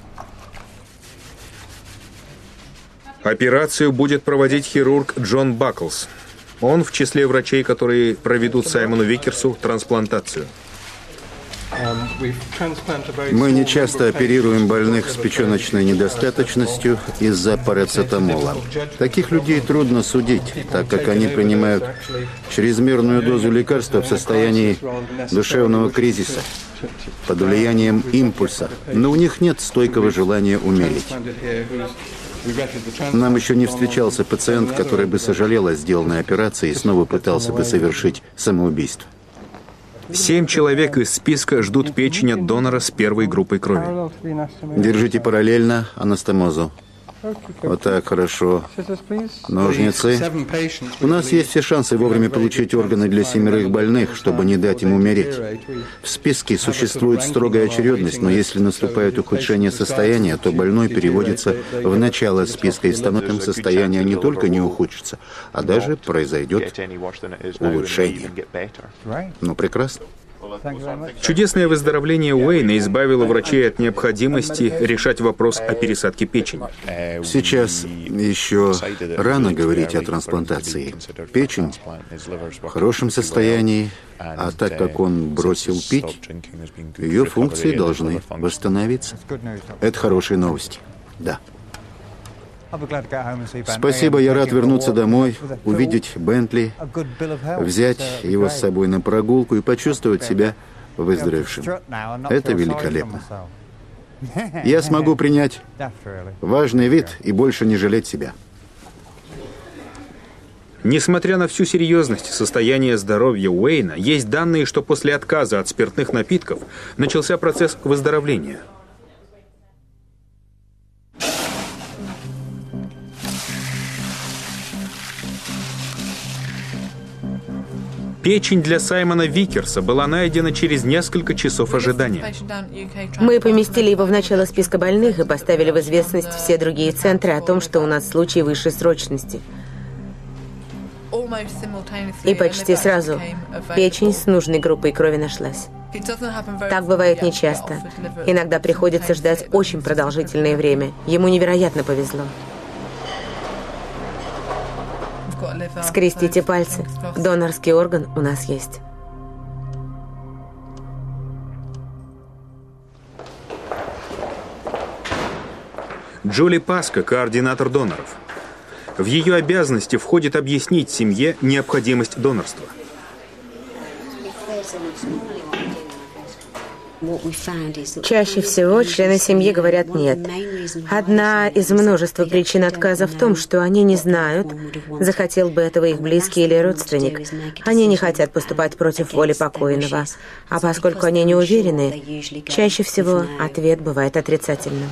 Операцию будет проводить хирург Джон Баклс. Он в числе врачей, которые проведут Саймону Викерсу трансплантацию. Мы не часто оперируем больных с печеночной недостаточностью из-за парацетамола. Таких людей трудно судить, так как они принимают чрезмерную дозу лекарства в состоянии душевного кризиса, под влиянием импульса, но у них нет стойкого желания умереть. Нам еще не встречался пациент, который бы сожалел о сделанной операции и снова пытался бы совершить самоубийство. Семь человек из списка ждут печень от донора с первой группой крови. Держите параллельно анастомозу. Вот так, хорошо. Ножницы. У нас есть все шансы вовремя получить органы для семерых больных, чтобы не дать им умереть. В списке существует строгая очередность, но если наступает ухудшение состояния, то больной переводится в начало списка, и становится состояние не только не ухудшится, а даже произойдет улучшение. Ну, прекрасно. Чудесное выздоровление Уэйна избавило врачей от необходимости решать вопрос о пересадке печени. Сейчас еще рано говорить о трансплантации. Печень в хорошем состоянии, а так как он бросил пить, ее функции должны восстановиться. Это хорошие новости. Да. Спасибо, я рад вернуться домой, увидеть Бентли, взять его с собой на прогулку и почувствовать себя выздоровевшим. Это великолепно. Я смогу принять важный вид и больше не жалеть себя. Несмотря на всю серьезность состояния здоровья Уэйна, есть данные, что после отказа от спиртных напитков начался процесс выздоровления. Печень для Саймона Викерса была найдена через несколько часов ожидания. Мы поместили его в начало списка больных и поставили в известность все другие центры о том, что у нас случай высшей срочности. И почти сразу печень с нужной группой крови нашлась. Так бывает нечасто. Иногда приходится ждать очень продолжительное время. Ему невероятно повезло. Скрестите пальцы. Донорский орган у нас есть. Джули Паска, координатор доноров. В ее обязанности входит объяснить семье необходимость донорства. Чаще всего члены семьи говорят «нет». Одна из множества причин отказа в том, что они не знают, захотел бы этого их близкий или родственник. Они не хотят поступать против воли покойного. А поскольку они не уверены, чаще всего ответ бывает отрицательным.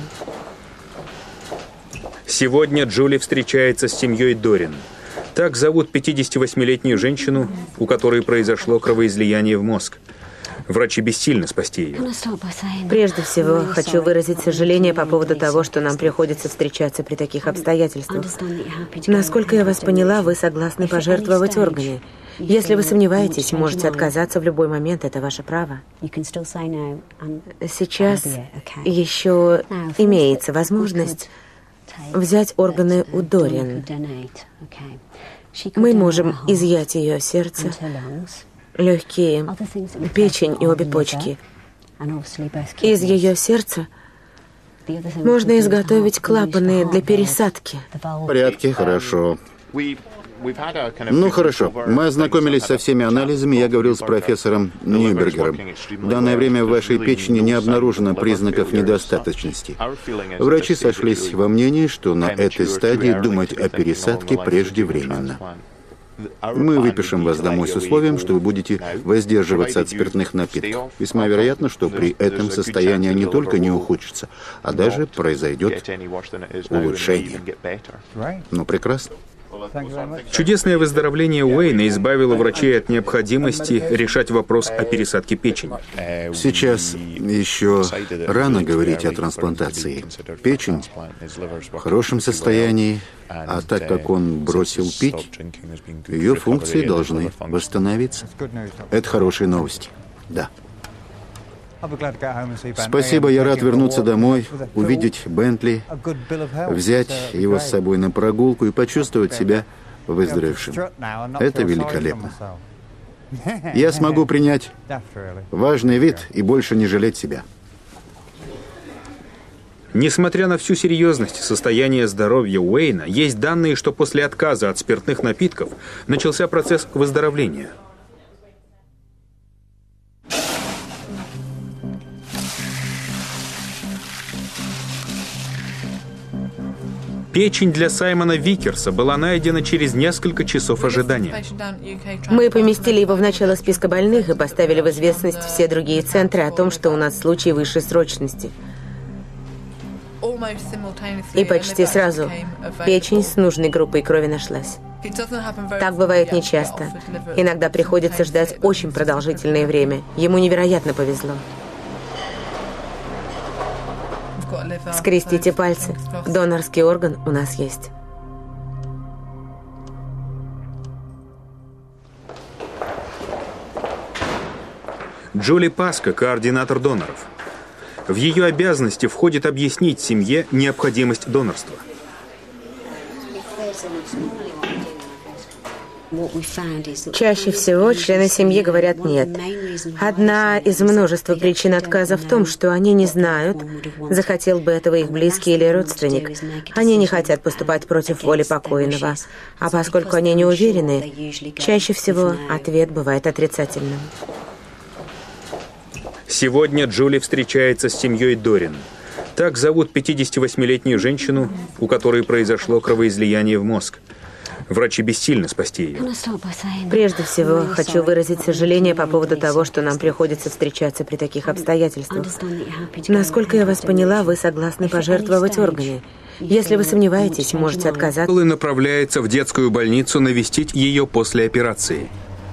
Сегодня Джули встречается с семьей Дорин. Так зовут пятидесятивосьмилетнюю женщину, у которой произошло кровоизлияние в мозг. Врачи бессильны спасти ее. Прежде всего, хочу выразить сожаление по поводу того, что нам приходится встречаться при таких обстоятельствах. Насколько я вас поняла, вы согласны пожертвовать органы. Если вы сомневаетесь, можете отказаться в любой момент, это ваше право. Сейчас еще имеется возможность взять органы у Дорин. Мы можем изъять ее сердце, легкие, печень и обе почки. Из ее сердца можно изготовить клапаны для пересадки. В порядке, хорошо. Ну, хорошо. Мы ознакомились со всеми анализами, я говорил с профессором Ньюбергером. В данное время в вашей печени не обнаружено признаков недостаточности. Врачи сошлись во мнении, что на этой стадии думать о пересадке преждевременно. Мы выпишем вас домой с условием, что вы будете воздерживаться от спиртных напитков. Весьма вероятно, что при этом состояние не только не ухудшится, а даже произойдет улучшение. Ну, прекрасно. Чудесное выздоровление Уэйна избавило врачей от необходимости решать вопрос о пересадке печени. Сейчас еще рано говорить о трансплантации. Печень в хорошем состоянии, а так как он бросил пить, ее функции должны восстановиться. Это хорошие новости. Да. Спасибо, я рад вернуться домой, увидеть Бентли, взять его с собой на прогулку и почувствовать себя выздоровевшим. Это великолепно. Я смогу принять важный вид и больше не жалеть себя. Несмотря на всю серьезность состояния здоровья Уэйна, есть данные, что после отказа от спиртных напитков начался процесс выздоровления. Печень для Саймона Викерса была найдена через несколько часов ожидания. Мы поместили его в начало списка больных и поставили в известность все другие центры о том, что у нас случай высшей срочности. И почти сразу печень с нужной группой крови нашлась. Так бывает нечасто. Иногда приходится ждать очень продолжительное время. Ему невероятно повезло. Скрестите пальцы. Донорский орган у нас есть. Джули Паска, координатор доноров. В ее обязанности входит объяснить семье необходимость донорства. Чаще всего члены семьи говорят «нет». Одна из множества причин отказа в том, что они не знают, захотел бы этого их близкий или родственник. Они не хотят поступать против воли покойного. А поскольку они не уверены, чаще всего ответ бывает отрицательным. Сегодня Джули встречается с семьей Дорин. Так зовут пятидесятивосьмилетнюю женщину, у которой произошло кровоизлияние в мозг. Врачи бессильны спасти ее. Прежде всего, хочу выразить сожаление по поводу того, что нам приходится встречаться при таких обстоятельствах. Насколько я вас поняла, вы согласны пожертвовать органы. Если вы сомневаетесь, можете отказаться. Джули направляется в детскую больницу навестить ее после операции.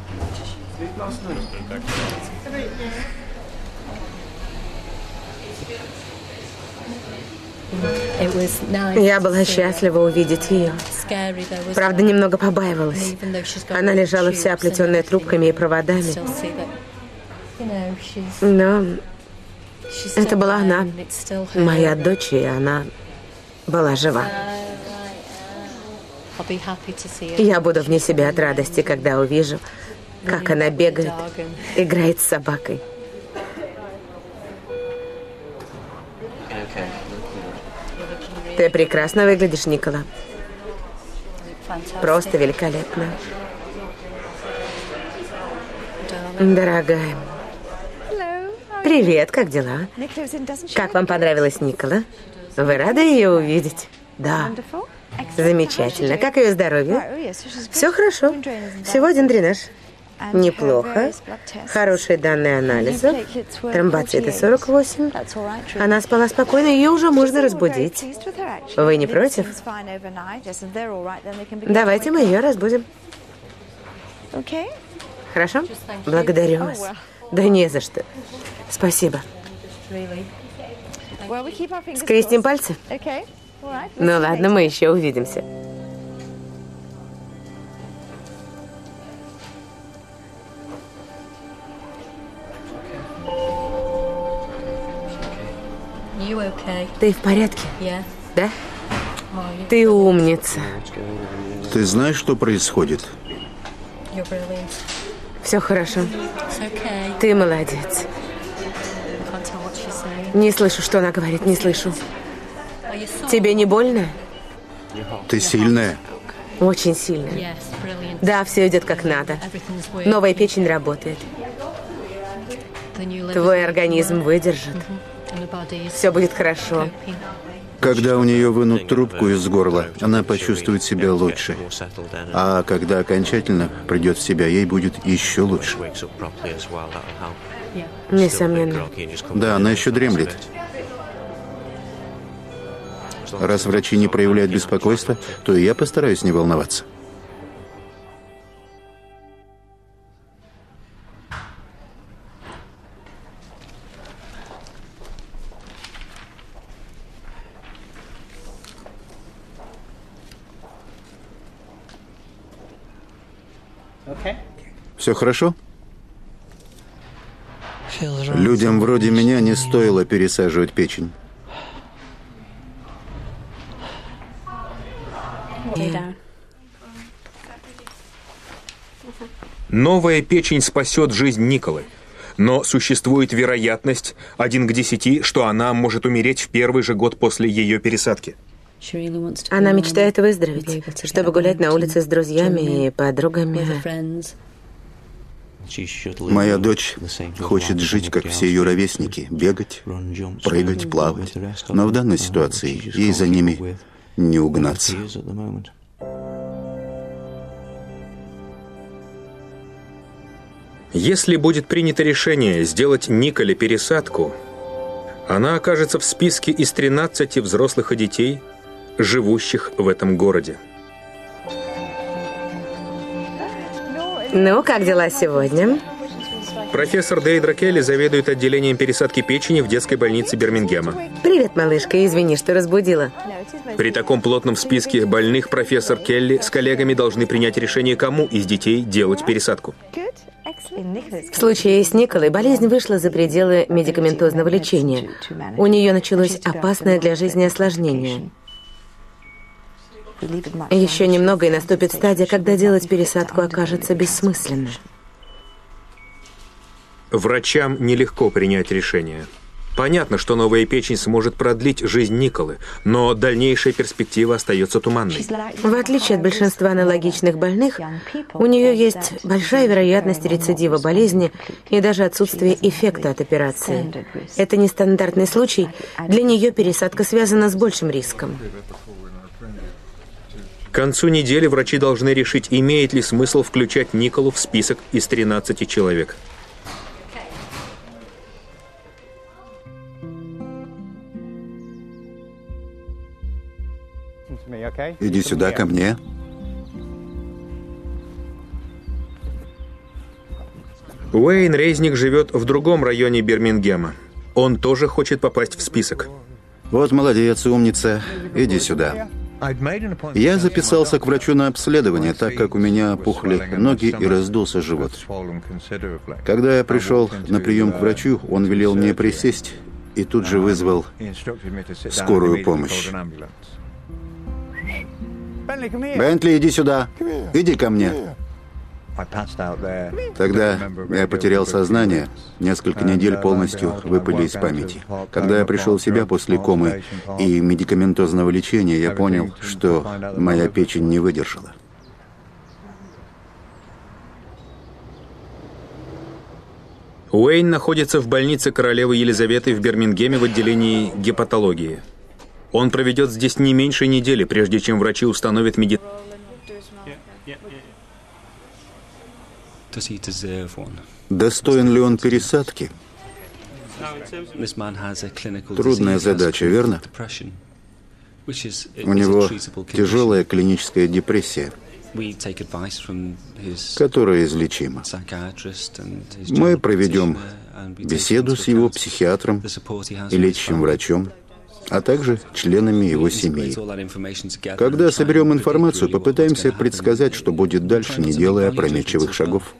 Я была счастлива увидеть ее. Правда, немного побаивалась. Она лежала вся оплетенная трубками и проводами. Но это была она, моя дочь, и она была жива. Я буду вне себя от радости, когда увижу, как она бегает, играет с собакой. Ты прекрасно выглядишь, Никола. Просто великолепно. Привет, как дела? Как вам понравилась Никола? Вы рады ее увидеть? Да. Замечательно. Как ее здоровье? Все хорошо. Всего один дренаж. Неплохо. Хорошие данные анализов. Тромбоциты сорок восемь. Она спала спокойно, ее уже можно разбудить. Вы не против? Давайте мы ее разбудим. Хорошо? Благодарю вас. Да не за что. Спасибо. Скрестим пальцы? Ну ладно, мы еще увидимся. Ты в порядке? Да? Ты умница. Ты знаешь, что происходит? Все хорошо. Ты молодец. Не слышу, что она говорит, не слышу. Тебе не больно? Ты сильная. Очень сильная. Да, все идет как надо. Новая печень работает. Твой организм выдержит. Все будет хорошо. Когда у нее вынут трубку из горла, она почувствует себя лучше. А когда окончательно придет в себя, ей будет еще лучше. Несомненно. Да, она еще дремлет. Раз врачи не проявляют беспокойства, то и я постараюсь не волноваться. Все хорошо? Людям вроде меня не стоило пересаживать печень. Новая печень спасет жизнь Николы, но существует вероятность один к десяти, что она может умереть в первый же год после ее пересадки. Она мечтает выздороветь, чтобы гулять на улице с друзьями и подругами. Моя дочь хочет жить, как все ее ровесники, бегать, прыгать, плавать. Но в данной ситуации ей за ними не угнаться. Если будет принято решение сделать Николе пересадку, она окажется в списке из тринадцати взрослых и детей, живущих в этом городе. Ну, как дела сегодня? Профессор Дейдра Келли заведует отделением пересадки печени в детской больнице Бирмингема. Привет, малышка, извини, что разбудила. При таком плотном списке больных профессор Келли с коллегами должны принять решение, кому из детей делать пересадку. В случае с Николой болезнь вышла за пределы медикаментозного лечения. У нее началось опасное для жизни осложнение. Еще немного, и наступит стадия, когда делать пересадку окажется бессмысленно. Врачам нелегко принять решение. Понятно, что новая печень сможет продлить жизнь Николы, но дальнейшая перспектива остается туманной. В отличие от большинства аналогичных больных, у нее есть большая вероятность рецидива болезни и даже отсутствие эффекта от операции. Это нестандартный случай, для нее пересадка связана с большим риском. К концу недели врачи должны решить, имеет ли смысл включать Николу в список из тринадцати человек. Иди сюда, ко мне. Уэйн Резник живет в другом районе Бирмингема. Он тоже хочет попасть в список. Вот молодец, умница. Иди сюда. Я записался к врачу на обследование, так как у меня опухли ноги и раздулся живот. Когда я пришел на прием к врачу, он велел мне присесть и тут же вызвал скорую помощь. Бентли, иди сюда. Иди ко мне. Тогда я потерял сознание. Несколько недель полностью выпали из памяти. Когда я пришел в себя после комы и медикаментозного лечения, я понял, что моя печень не выдержала. Уэйн находится в больнице королевы Елизаветы в Бирмингеме в отделении гепатологии. Он проведет здесь не меньше недели, прежде чем врачи установят меди... Достоин ли он пересадки? Трудная задача, верно? У него тяжелая клиническая депрессия, которая излечима. Мы проведем беседу с его психиатром и лечащим врачом, а также членами его семьи. Когда соберем информацию, попытаемся предсказать, что будет дальше, не делая опрометчивых шагов.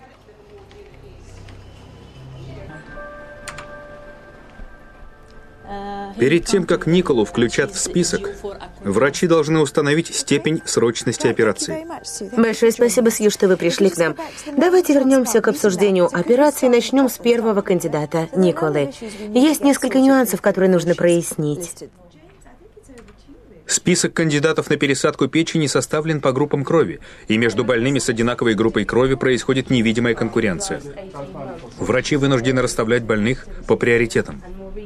Перед тем, как Николу включат в список, врачи должны установить степень срочности операции. Большое спасибо, Сью, что вы пришли к нам. Давайте вернемся к обсуждению операции и начнем с первого кандидата, Николы. Есть несколько нюансов, которые нужно прояснить. Список кандидатов на пересадку печени составлен по группам крови, и между больными с одинаковой группой крови происходит невидимая конкуренция. Врачи вынуждены расставлять больных по приоритетам.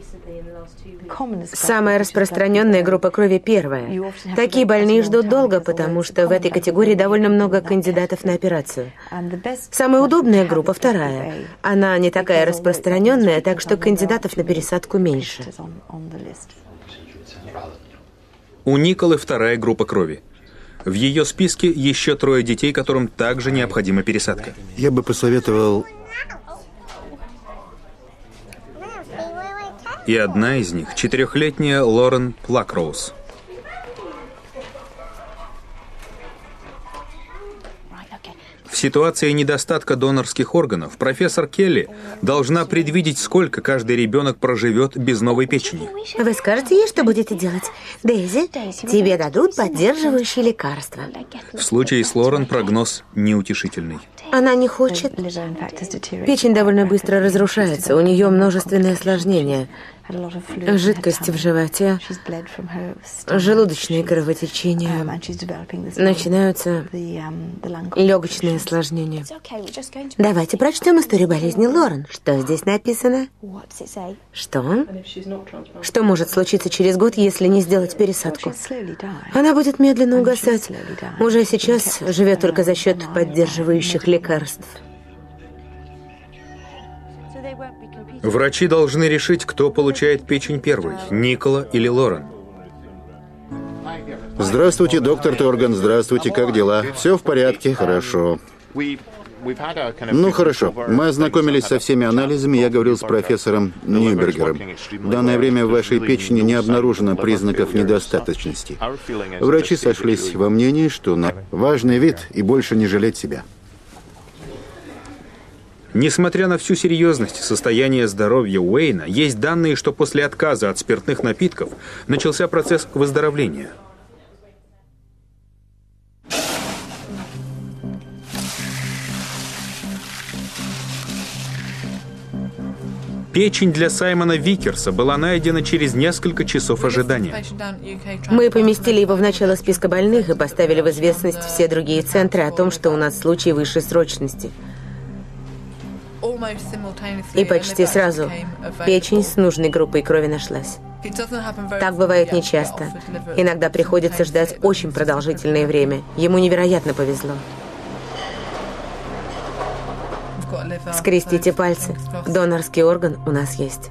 Самая распространенная группа крови первая. Такие больные ждут долго, потому что в этой категории довольно много кандидатов на операцию. Самая удобная группа вторая. Она не такая распространенная, так что кандидатов на пересадку меньше. У Николы вторая группа крови. В ее списке еще трое детей, которым также необходима пересадка. Я бы посоветовал... И одна из них – четырехлетняя Лорен Плакроуз. В ситуации недостатка донорских органов профессор Келли должна предвидеть, сколько каждый ребенок проживет без новой печени. Вы скажете ей, что будете делать? Дейзи, тебе дадут поддерживающие лекарства. В случае с Лорен прогноз неутешительный. Она не хочет. Печень довольно быстро разрушается, у нее множественные осложнения. Жидкость в животе, желудочные кровотечения, начинаются легочные осложнения. Давайте прочтем историю болезни Лорен. Что здесь написано? Что? Что может случиться через год, если не сделать пересадку? Она будет медленно угасать. Уже сейчас живет только за счет поддерживающих лекарств. Врачи должны решить, кто получает печень первой, Никола или Лорен. Здравствуйте, доктор Торган, здравствуйте, как дела? Все в порядке, хорошо. Ну, хорошо. Мы ознакомились со всеми анализами, я говорил с профессором Ньюбергером. В данное время в вашей печени не обнаружено признаков недостаточности. Врачи сошлись во мнении, что на важный вид и больше не жалеть себя. Несмотря на всю серьезность состояния здоровья Уэйна, есть данные, что после отказа от спиртных напитков начался процесс выздоровления. Печень для Саймона Викерса была найдена через несколько часов ожидания. Мы поместили его в начало списка больных и поставили в известность все другие центры о том, что у нас случай высшей срочности. И почти сразу печень с нужной группой крови нашлась. Так бывает нечасто. Иногда приходится ждать очень продолжительное время. Ему невероятно повезло. Скрестите пальцы. Донорский орган у нас есть.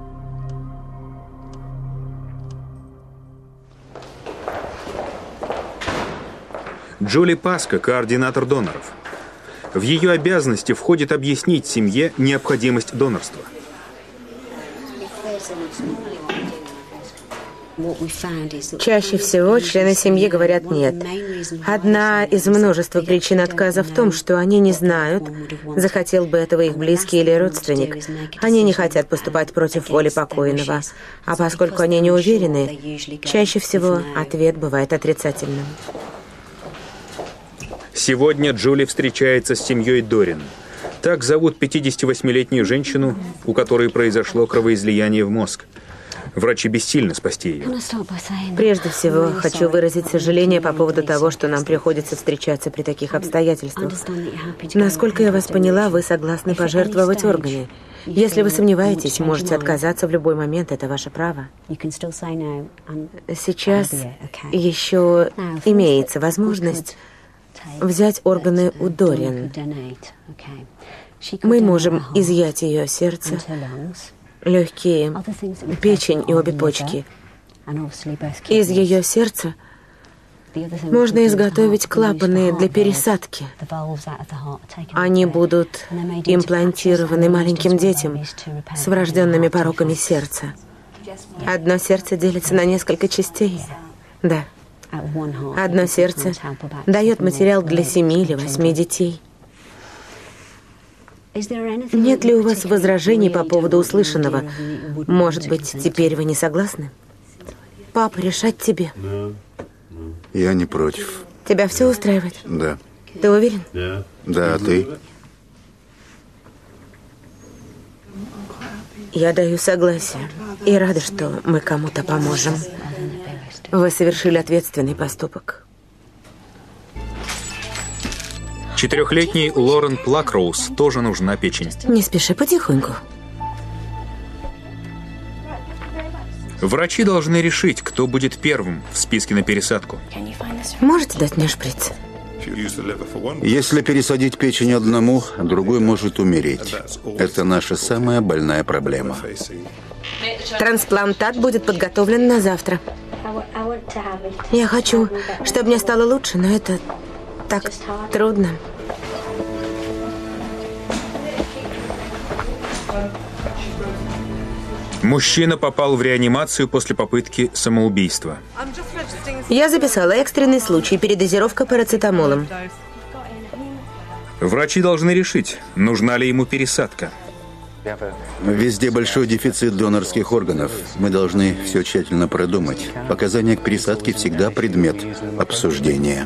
Джули Паска, координатор доноров. В ее обязанности входит объяснить семье необходимость донорства. Чаще всего члены семьи говорят «нет». Одна из множества причин отказа в том, что они не знают, захотел бы этого их близкий или родственник. Они не хотят поступать против воли покойного. А поскольку они не уверены, чаще всего ответ бывает отрицательным. Сегодня Джули встречается с семьей Дорин. Так зовут пятидесятивосьмилетнюю женщину, у которой произошло кровоизлияние в мозг. Врачи бессильны спасти ее. Прежде всего, хочу выразить сожаление по поводу того, что нам приходится встречаться при таких обстоятельствах. Насколько я вас поняла, вы согласны пожертвовать органы. Если вы сомневаетесь, можете отказаться в любой момент, это ваше право. Сейчас еще имеется возможность взять органы у Дориан. Мы можем изъять ее сердце, легкие, печень и обе почки. Из ее сердца можно изготовить клапаны для пересадки. Они будут имплантированы маленьким детям с врожденными пороками сердца. Одно сердце делится на несколько частей. Да. Одно сердце дает материал для семи или восьми детей. Нет ли у вас возражений по поводу услышанного? Может быть, теперь вы не согласны? Папа, решать тебе. Я не против. Тебя все устраивает? Да. Ты уверен? Да, а ты? Я даю согласие и рада, что мы кому-то поможем. Вы совершили ответственный поступок. Четырехлетней Лорен Плакроуз тоже нужна печень. Не спеши, потихоньку. Врачи должны решить, кто будет первым в списке на пересадку. Можете дать мне шприц? Если пересадить печень одному, другой может умереть. Это наша самая больная проблема. Трансплантат будет подготовлен на завтра. Я хочу, чтобы мне стало лучше, но это так трудно. Мужчина попал в реанимацию после попытки самоубийства. Я записала экстренный случай, передозировка парацетамолом. Врачи должны решить, нужна ли ему пересадка. Везде большой дефицит донорских органов. Мы должны все тщательно продумать. Показания к пересадке всегда предмет обсуждения.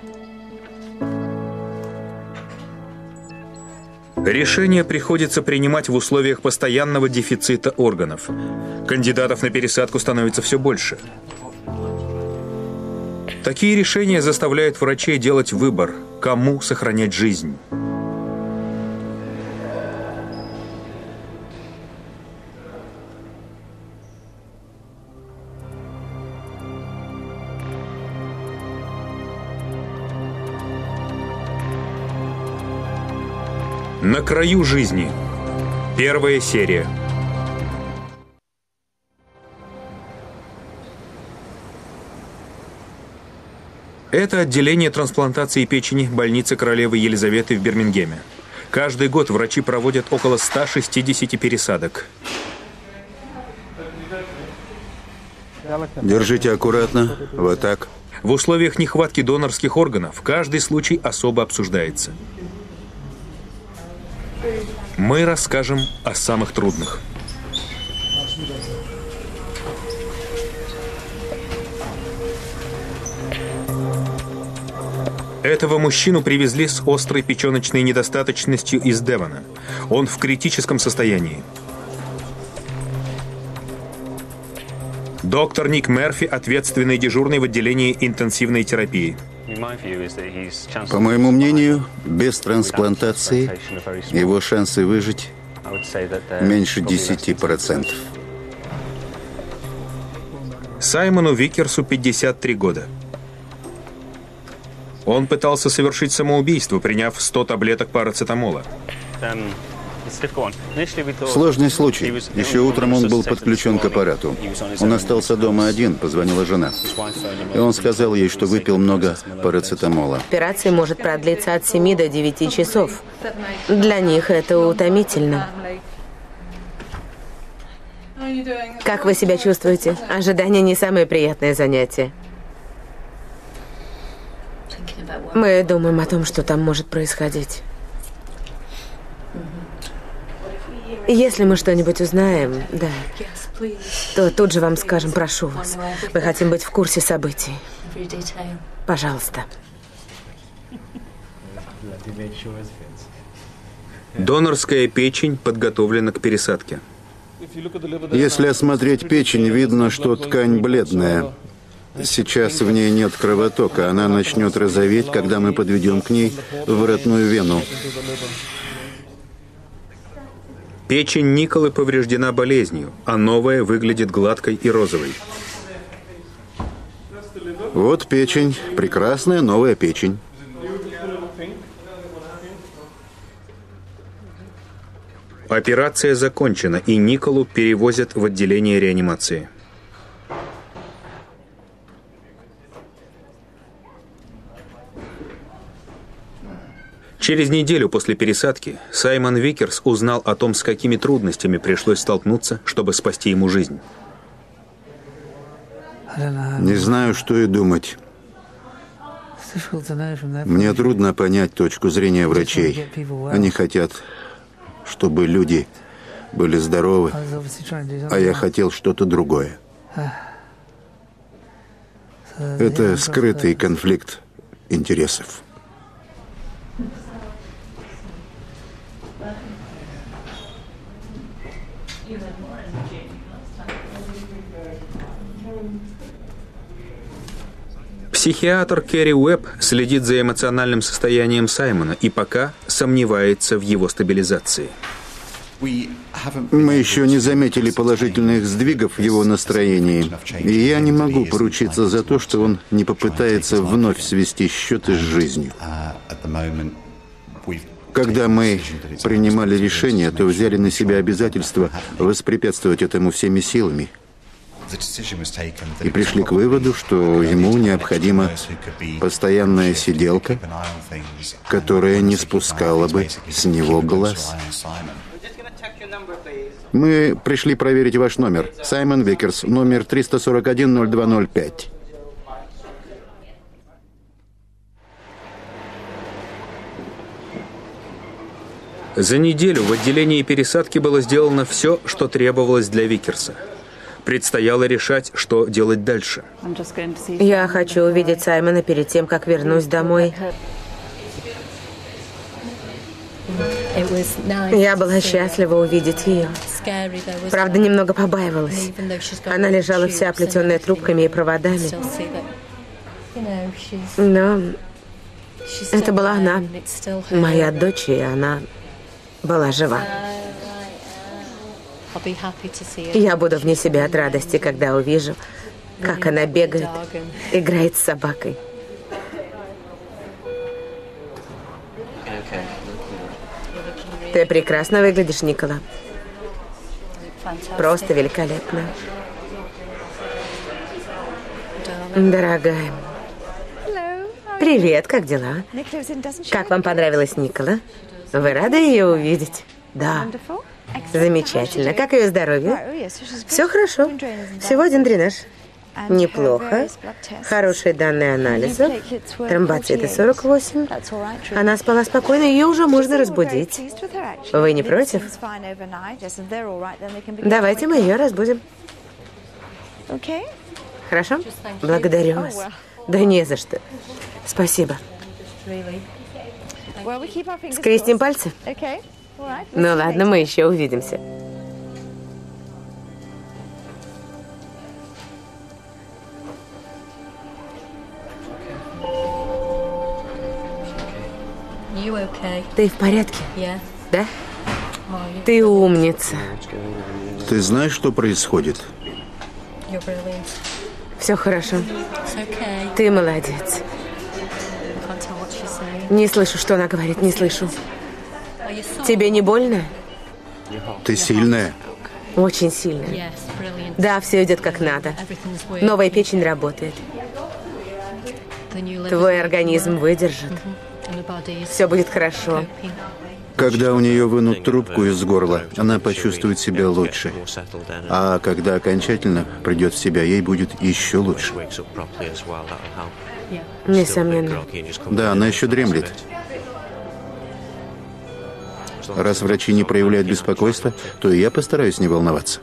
Решение приходится принимать в условиях постоянного дефицита органов. Кандидатов на пересадку становится все больше. Такие решения заставляют врачей делать выбор, кому сохранять жизнь. На краю жизни. Первая серия. Это отделение трансплантации печени больницы королевы Елизаветы в Бирмингеме. Каждый год врачи проводят около ста шестидесяти пересадок. Держите аккуратно. Вот так. В условиях нехватки донорских органов каждый случай особо обсуждается. Мы расскажем о самых трудных. Этого мужчину привезли с острой печеночной недостаточностью из Девона. Он в критическом состоянии. Доктор Ник Мерфи, ответственный дежурный в отделении интенсивной терапии. По моему мнению, без трансплантации его шансы выжить меньше десяти процентов. Саймону Викерсу пятьдесят три года. Он пытался совершить самоубийство, приняв сто таблеток парацетамола. Сложный случай. Еще утром он был подключен к аппарату. Он остался дома один, позвонила жена. И он сказал ей, что выпил много парацетамола. Операция может продлиться от семи до девяти часов. Для них это утомительно. Как вы себя чувствуете? Ожидание не самое приятное занятие. Мы думаем о том, что там может происходить. Если мы что-нибудь узнаем, да, то тут же вам скажем, прошу вас. Мы хотим быть в курсе событий. Пожалуйста. Донорская печень подготовлена к пересадке. Если осмотреть печень, видно, что ткань бледная. Сейчас в ней нет кровотока. Она начнет розоветь, когда мы подведем к ней воротную вену. Печень Николы повреждена болезнью, а новая выглядит гладкой и розовой. Вот печень. Прекрасная новая печень. Операция закончена, и Николу перевозят в отделение реанимации. Через неделю после пересадки Саймон Викерс узнал о том, с какими трудностями пришлось столкнуться, чтобы спасти ему жизнь. Не знаю, что и думать. Мне трудно понять точку зрения врачей. Они хотят, чтобы люди были здоровы, а я хотел что-то другое. Это скрытый конфликт интересов. Психиатр Кэрри Уэбб следит за эмоциональным состоянием Саймона и пока сомневается в его стабилизации. Мы еще не заметили положительных сдвигов в его настроении, и я не могу поручиться за то, что он не попытается вновь свести счеты с жизнью. Когда мы принимали решение, то взяли на себя обязательство воспрепятствовать этому всеми силами. И пришли к выводу, что ему необходима постоянная сиделка, которая не спускала бы с него глаз. Мы пришли проверить ваш номер. Саймон Викерс, номер триста сорок один ноль два ноль пять. За неделю в отделении пересадки было сделано все, что требовалось для Викерса. Предстояло решать, что делать дальше. Я хочу увидеть Саймона перед тем, как вернусь домой. Я была счастлива увидеть ее. Правда, немного побаивалась. Она лежала вся оплетенная трубками и проводами. Но это была она, моя дочь, и она была жива. Я буду вне себя от радости, когда увижу, как она бегает, играет с собакой. Ты прекрасно выглядишь, Никола. Просто великолепно. Дорогая. Привет, как дела? Как вам понравилась Никола? Вы рады ее увидеть? Да. Замечательно. Как ее здоровье? Все хорошо. Всего один дренаж. Неплохо. Хорошие данные анализов. Тромбоциты сорок восемь. Она спала спокойно, ее уже можно разбудить. Вы не против? Давайте мы ее разбудим. Хорошо? Благодарю вас. Да не за что. Спасибо. Скрестим пальцы? Ну ладно, мы еще увидимся. Ты в порядке? Да? Ты умница. Ты знаешь, что происходит? Все хорошо. Ты молодец. Не слышу, что она говорит, не слышу. Тебе не больно? Ты сильная. Очень сильная. Да, все идет как надо. Новая печень работает. Твой организм выдержит. Все будет хорошо. Когда у нее вынут трубку из горла, она почувствует себя лучше. А когда окончательно придет в себя, ей будет еще лучше. Несомненно. Да, она еще дремлет. Раз врачи не проявляют беспокойства, то и я постараюсь не волноваться.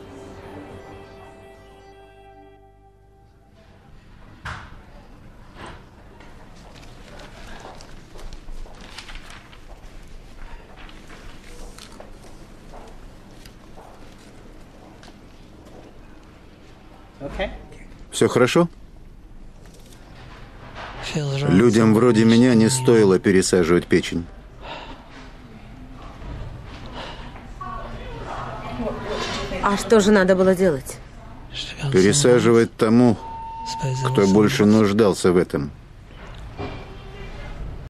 Все хорошо? Людям вроде меня не стоило пересаживать печень. А что же надо было делать? Пересаживать тому, кто больше нуждался в этом.